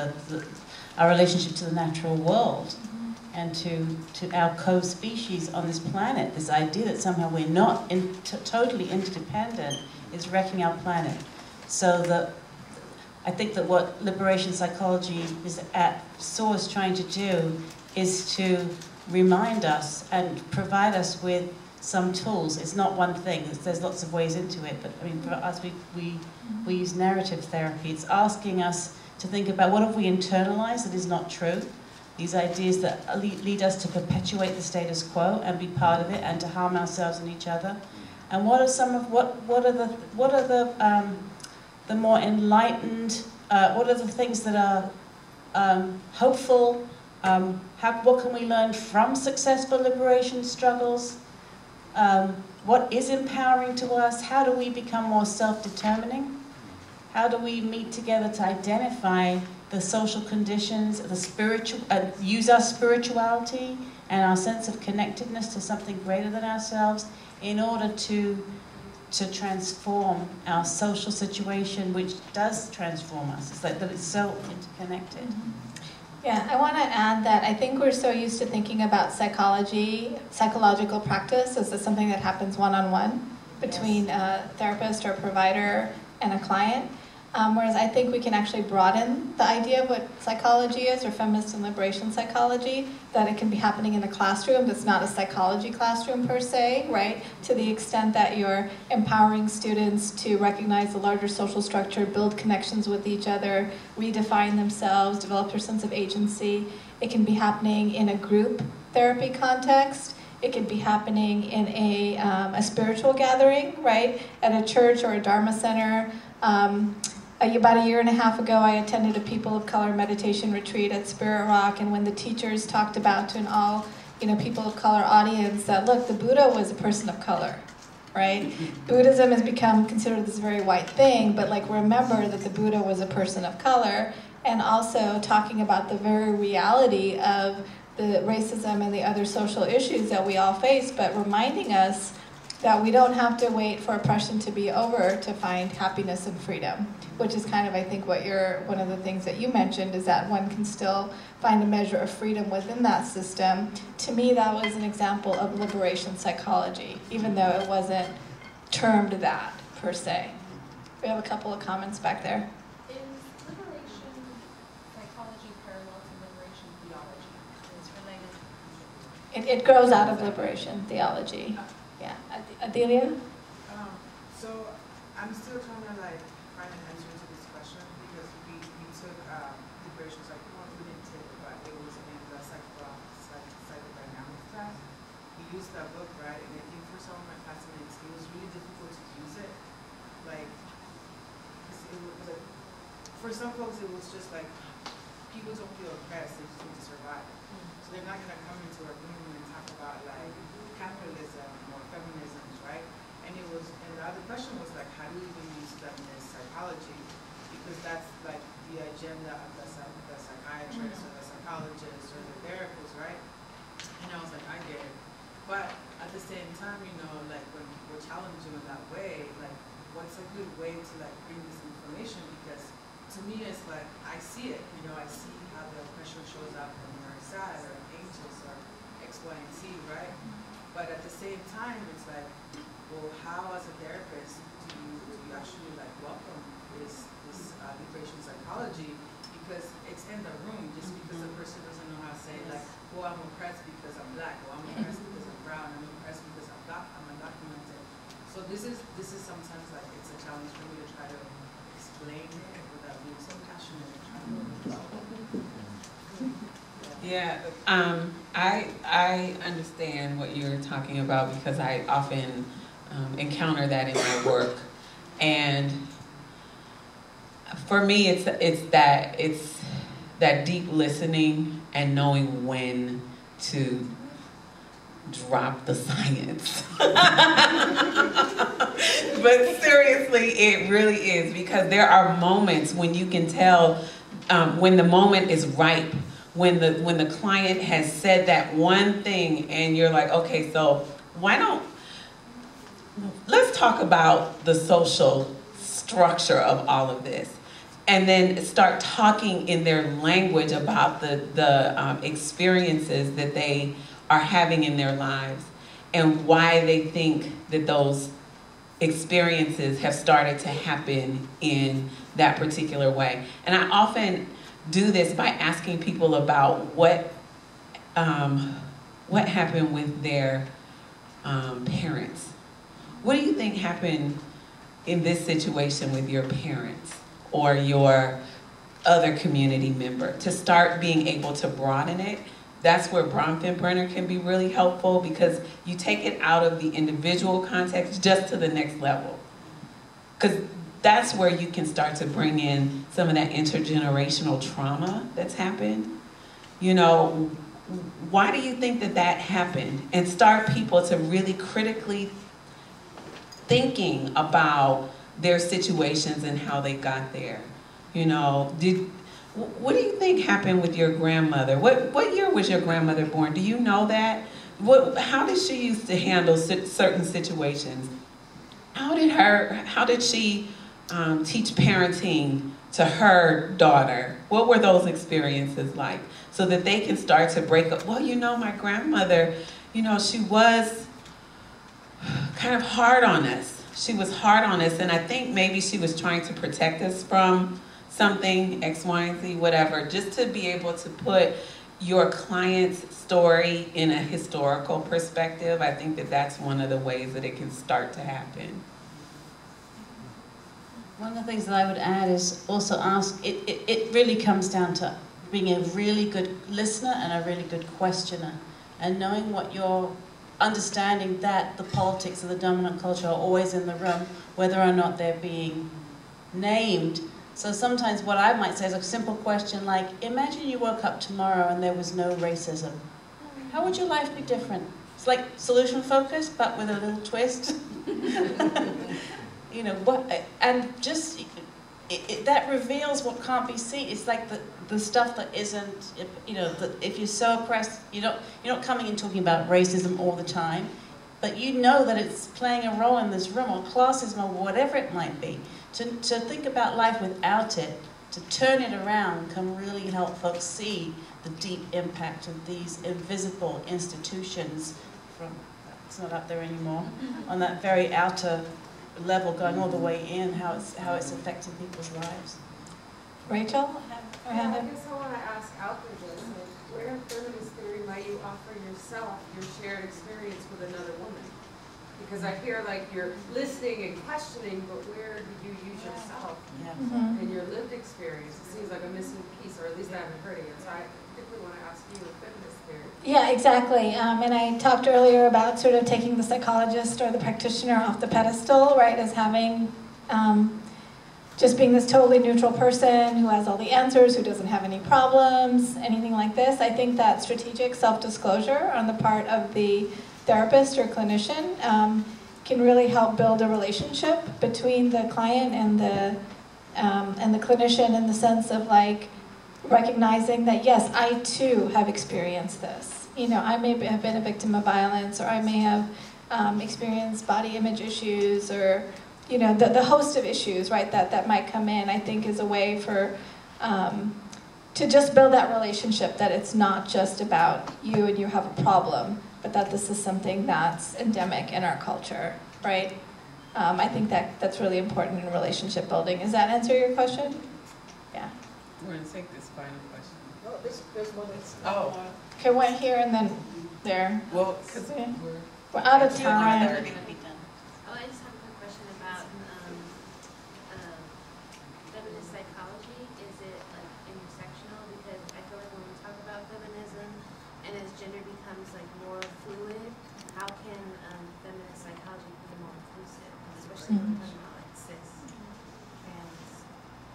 our relationship to the natural world and to our co-species on this planet. This idea that somehow we're not totally interdependent is wrecking our planet. So I think that what liberation psychology is at source trying to do is to remind us and provide us with some tools. It's not one thing. There's lots of ways into it. But I mean, for us, we use narrative therapy. It's asking us to think about what have we internalized that is not true. These ideas that lead us to perpetuate the status quo and be part of it and to harm ourselves and each other. And what are some of what are the more enlightened? What are the things that are hopeful? What can we learn from successful liberation struggles? What is empowering to us? How do we become more self-determining? How do we meet together to identify the social conditions, use our spirituality and our sense of connectedness to something greater than ourselves in order to transform our social situation, which does transform us. It's like that it's so interconnected. Yeah, I want to add that I think we're so used to thinking about psychological practice as something that happens one-on-one between a therapist or a provider and a client. Whereas I think we can actually broaden the idea of what psychology is, or feminist and liberation psychology, that it can be happening in a classroom that's not a psychology classroom per se, right? To the extent that you're empowering students to recognize the larger social structure, build connections with each other, redefine themselves, develop their sense of agency. It can be happening in a group therapy context. It could be happening in a spiritual gathering, right? At a church or a Dharma center. About a year and a half ago, I attended a People of Color meditation retreat at Spirit Rock, and when the teachers talked about to an all, people of color audience that, look, the Buddha was a person of color, right? Buddhism has become considered this very white thing, but remember that the Buddha was a person of color, and also talking about the very reality of the racism and the other social issues that we all face, but reminding us that we don't have to wait for oppression to be over to find happiness and freedom, which is kind of, I think, one of the things that you mentioned, is that one can still find a measure of freedom within that system. To me, that was an example of liberation psychology, even though it wasn't termed that, per se. We have a couple of comments back there. Is liberation psychology parallel to liberation theology? It's related? It grows out of liberation theology. Yeah. Adelia? So I'm still trying to find an answer to this question, because we took liberation psychology. We didn't take it, but it was in the psychodynamics class. We used that book, right? And I think for some of my classmates, it was really difficult to use it. For some folks, it was just people don't feel oppressed; they just need to survive. So they're not gonna come into a room and talk about capitalism or feminism, right? And the other question was how do you even use feminist psychology? Because that's the agenda of the psychiatrist or the psychologist or the therapist, right? And I was I get it. But at the same time, when people challenge you in that way, what's a good way to bring this information? Because to me, it's I see it. I see how the oppression shows up on your side, or angels, or X, Y, and Z, right? But at the same time, it's well, how as a therapist do you actually welcome this liberation psychology? Because it's in the room. Just because a person doesn't know how to say well, I'm oppressed because I'm black, or I'm oppressed because I'm brown, I'm oppressed because I'm undocumented. So this is sometimes it's a challenge for me to try to explain it without being so passionate and trying to Yeah, I understand what you're talking about, because I often encounter that in my work, and for me, it's that deep listening and knowing when to drop the science. But seriously, it really is, because there are moments when you can tell when the moment is ripe, when the client has said that one thing and you're like, okay, so let's talk about the social structure of all of this. And then start talking in their language about the experiences that they are having in their lives and why they think that those experiences have started to happen in that particular way. And I often do this by asking people about what happened with their parents. What do you think happened in this situation with your parents or your other community member? To start being able to broaden it, that's where Bronfenbrenner can be really helpful, because you take it out of the individual context just to the next level. Because that's where you can start to bring in some of that intergenerational trauma that's happened. You know, why do you think that that happened? And start people to really critically thinking about their situations and how they got there. You know, what do you think happened with your grandmother? What year was your grandmother born? Do you know that? How did she used to handle certain situations? How did she teach parenting to her daughter? What were those experiences like? So that they can start to break up. Well, you know, my grandmother, you know, she was kind of hard on us. She was hard on us, and I think maybe she was trying to protect us from something, X, Y, and Z, whatever, just to be able to put your client's story in a historical perspective. I think that that's one of the ways that it can start to happen. One of the things that I would add is also ask, it really comes down to being a really good listener and a really good questioner, and knowing what you're understanding, that the politics of the dominant culture are always in the room, whether or not they're being named. So sometimes what I might say is a simple question like, imagine you woke up tomorrow and there was no racism. How would your life be different? It's like solution focused, but with a little twist. You know, and just, that reveals what can't be seen. It's like the stuff that isn't, you know, if you're so oppressed, you're not coming in talking about racism all the time, but you know that it's playing a role in this room, or classism, or whatever it might be. To think about life without it, to turn it around, can really help folks see the deep impact of these invisible institutions from, it's not up there anymore, on that very outer level going all the way in, how it's affecting people's lives. Rachel? I guess I want to ask out there this, where in feminist theory might you offer yourself your shared experience with another woman? Because I hear like you're listening and questioning, but where do you use yourself and your lived experience? It seems like a missing piece, or at least I haven't heard it yet. So I particularly want to ask you a feminist theory. Yeah, exactly. And I talked earlier about sort of taking the psychologist or the practitioner off the pedestal, right, as having just being this totally neutral person who has all the answers, who doesn't have any problems, anything like this. I think that strategic self-disclosure on the part of the therapist or clinician can really help build a relationship between the client and the clinician, in the sense of like recognizing that, yes, I too have experienced this. You know, I may have been a victim of violence, or I may have experienced body image issues, or you know, the host of issues, right, that might come in, I think is a way for, to just build that relationship, that it's not just about you and you have a problem, but that this is something that's endemic in our culture, right? I think that's really important in relationship building. Does that answer your question? Yeah. We're going to take this final question. Oh, there's one that's. Oh. Okay, one here and then there. Well, because we're out of time. Oh, I just have a quick question about feminist psychology. Is it like intersectional? Because I feel like when we talk about feminism and as gender becomes like more fluid, how can feminist psychology be more inclusive, especially when we're talking about like cis, trans?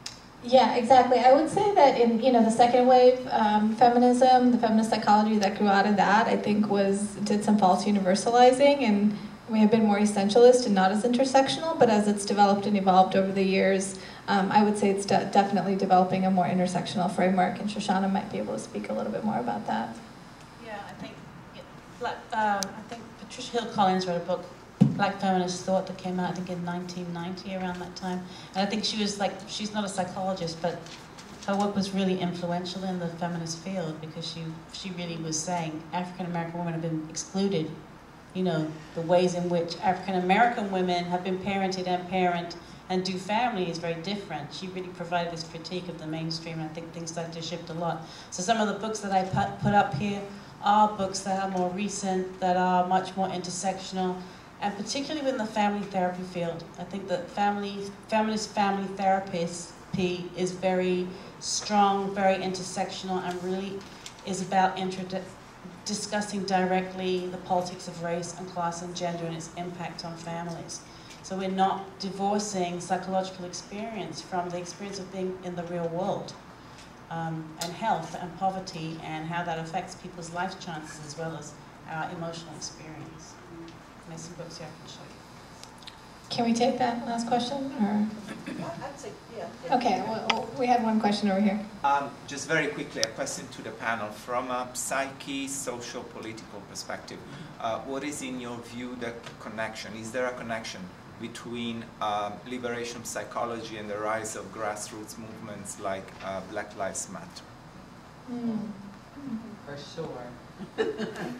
Yeah, exactly. I would say that in the second wave feminism, the feminist psychology that grew out of that, I think did some false universalizing and may have been more essentialist and not as intersectional. But as it's developed and evolved over the years, I would say it's definitely developing a more intersectional framework. And Shoshana might be able to speak a little bit more about that. Yeah, I think Patricia Hill Collins wrote a book, Black Feminist Thought, that came out, I think, in 1990, around that time. And I think she was she's not a psychologist, but her work was really influential in the feminist field because she really was saying African American women have been excluded. The ways in which African American women have been parented and parent and do family is very different. She really provided this critique of the mainstream, and I think things started to shift a lot. So some of the books that I put up here are books that are more recent, that are much more intersectional, and particularly in the family therapy field. I think that feminist family therapy is very strong, very intersectional, and really is about discussing directly the politics of race and class and gender and its impact on families. So we're not divorcing psychological experience from the experience of being in the real world, and health and poverty and how that affects people's life chances as well as our emotional experience. There's some books here I can show you. Can we take that last question? Or? I'd say, yeah. Okay, well, we had one question over here. Just very quickly, a question to the panel. From a psyche, social, political perspective, what is, in your view, the connection? Is there a connection between liberation psychology and the rise of grassroots movements like Black Lives Matter? For sure.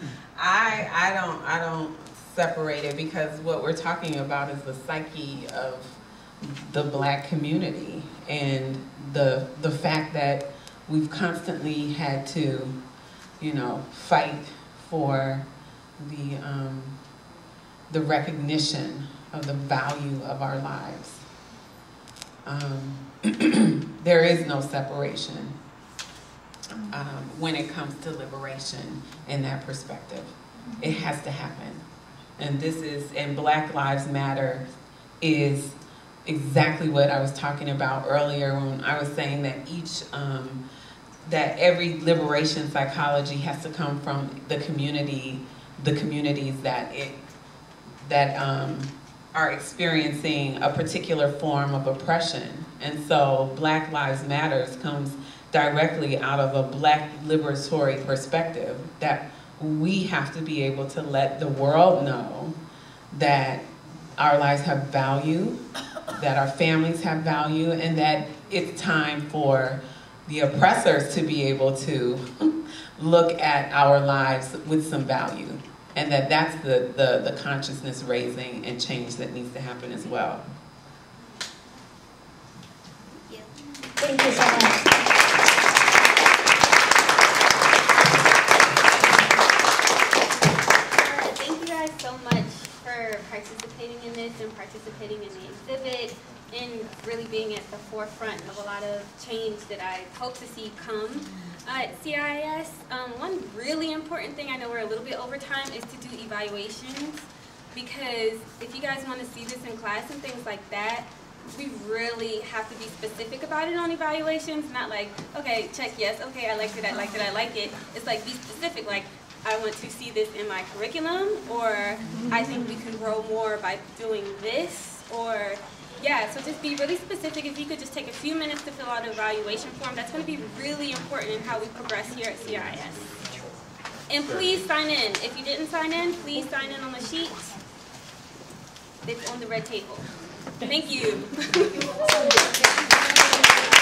I don't separate it, because what we're talking about is the psyche of the Black community and the fact that we've constantly had to, fight for the recognition of the value of our lives. There is no separation when it comes to liberation in that perspective. It has to happen. And Black Lives Matter is exactly what I was talking about earlier when I was saying that that every liberation psychology has to come from the communities that are experiencing a particular form of oppression. And so Black Lives Matter comes directly out of a Black liberatory perspective, that we have to be able to let the world know that our lives have value, that our families have value, and that it's time for the oppressors to be able to look at our lives with some value. And that's the consciousness raising and change that needs to happen as well. Thank you so much. So much for participating in this and participating in the exhibit and really being at the forefront of a lot of change that I hope to see come at CIIS. One really important thing, I know we're a little bit over time, is to do evaluations, because if you guys want to see this in class and things like that, we really have to be specific about it on evaluations, not like, okay, check yes, okay, I liked it, I liked it, I like it. It's like, be specific, like, I want to see this in my curriculum, or I think we can grow more by doing this, or yeah, so just be really specific. If you could just take a few minutes to fill out an evaluation form, that's going to be really important in how we progress here at CIIS. And please sign in. If you didn't sign in, please sign in on the sheet that's on the red table. Thank you.